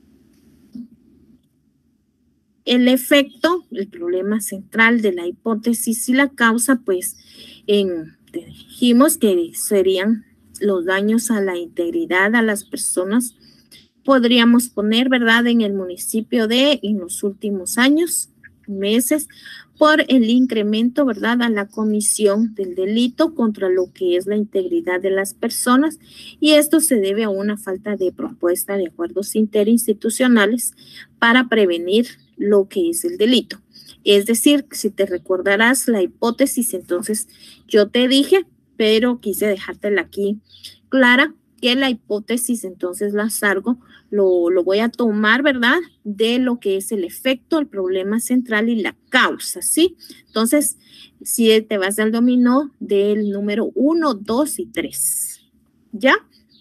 El efecto, el problema central de la hipótesis y la causa, pues dijimos que serían los daños a la integridad a las personas. Podríamos poner, ¿verdad?, en el municipio en los últimos años, meses, por el incremento, ¿verdad?, a la comisión del delito contra lo que es la integridad de las personas, y esto se debe a una falta de propuesta de acuerdos interinstitucionales para prevenir lo que es el delito. Es decir, si te recordarás la hipótesis, entonces yo te dije, pero quise dejártela aquí clara, que la hipótesis entonces la salgo, lo voy a tomar, ¿verdad?, de lo que es el efecto, el problema central y la causa, ¿sí? Entonces, si te vas al dominó del número 1, 2 y 3, ¿ya?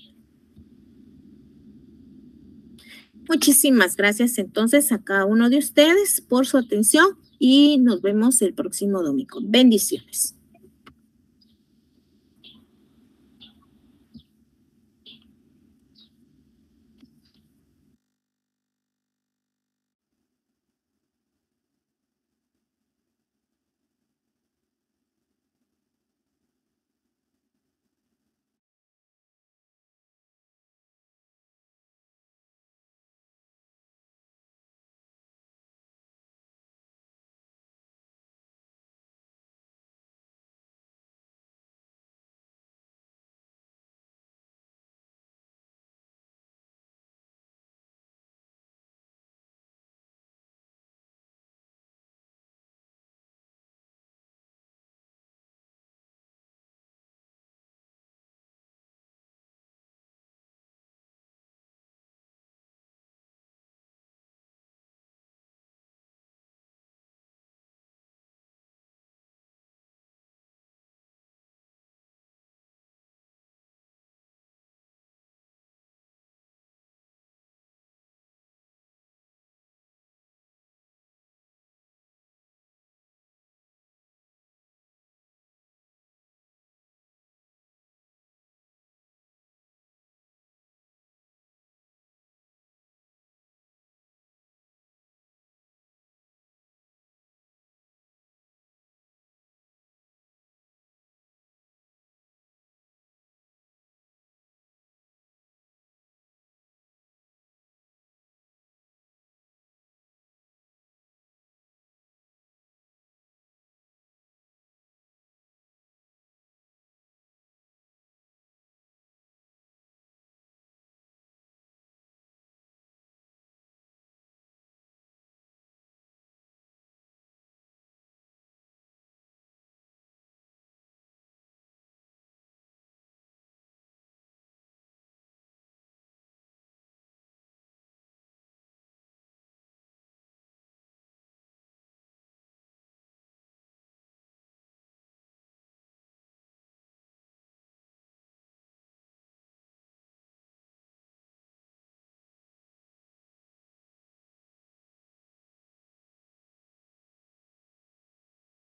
Muchísimas gracias entonces a cada uno de ustedes por su atención y nos vemos el próximo domingo. Bendiciones.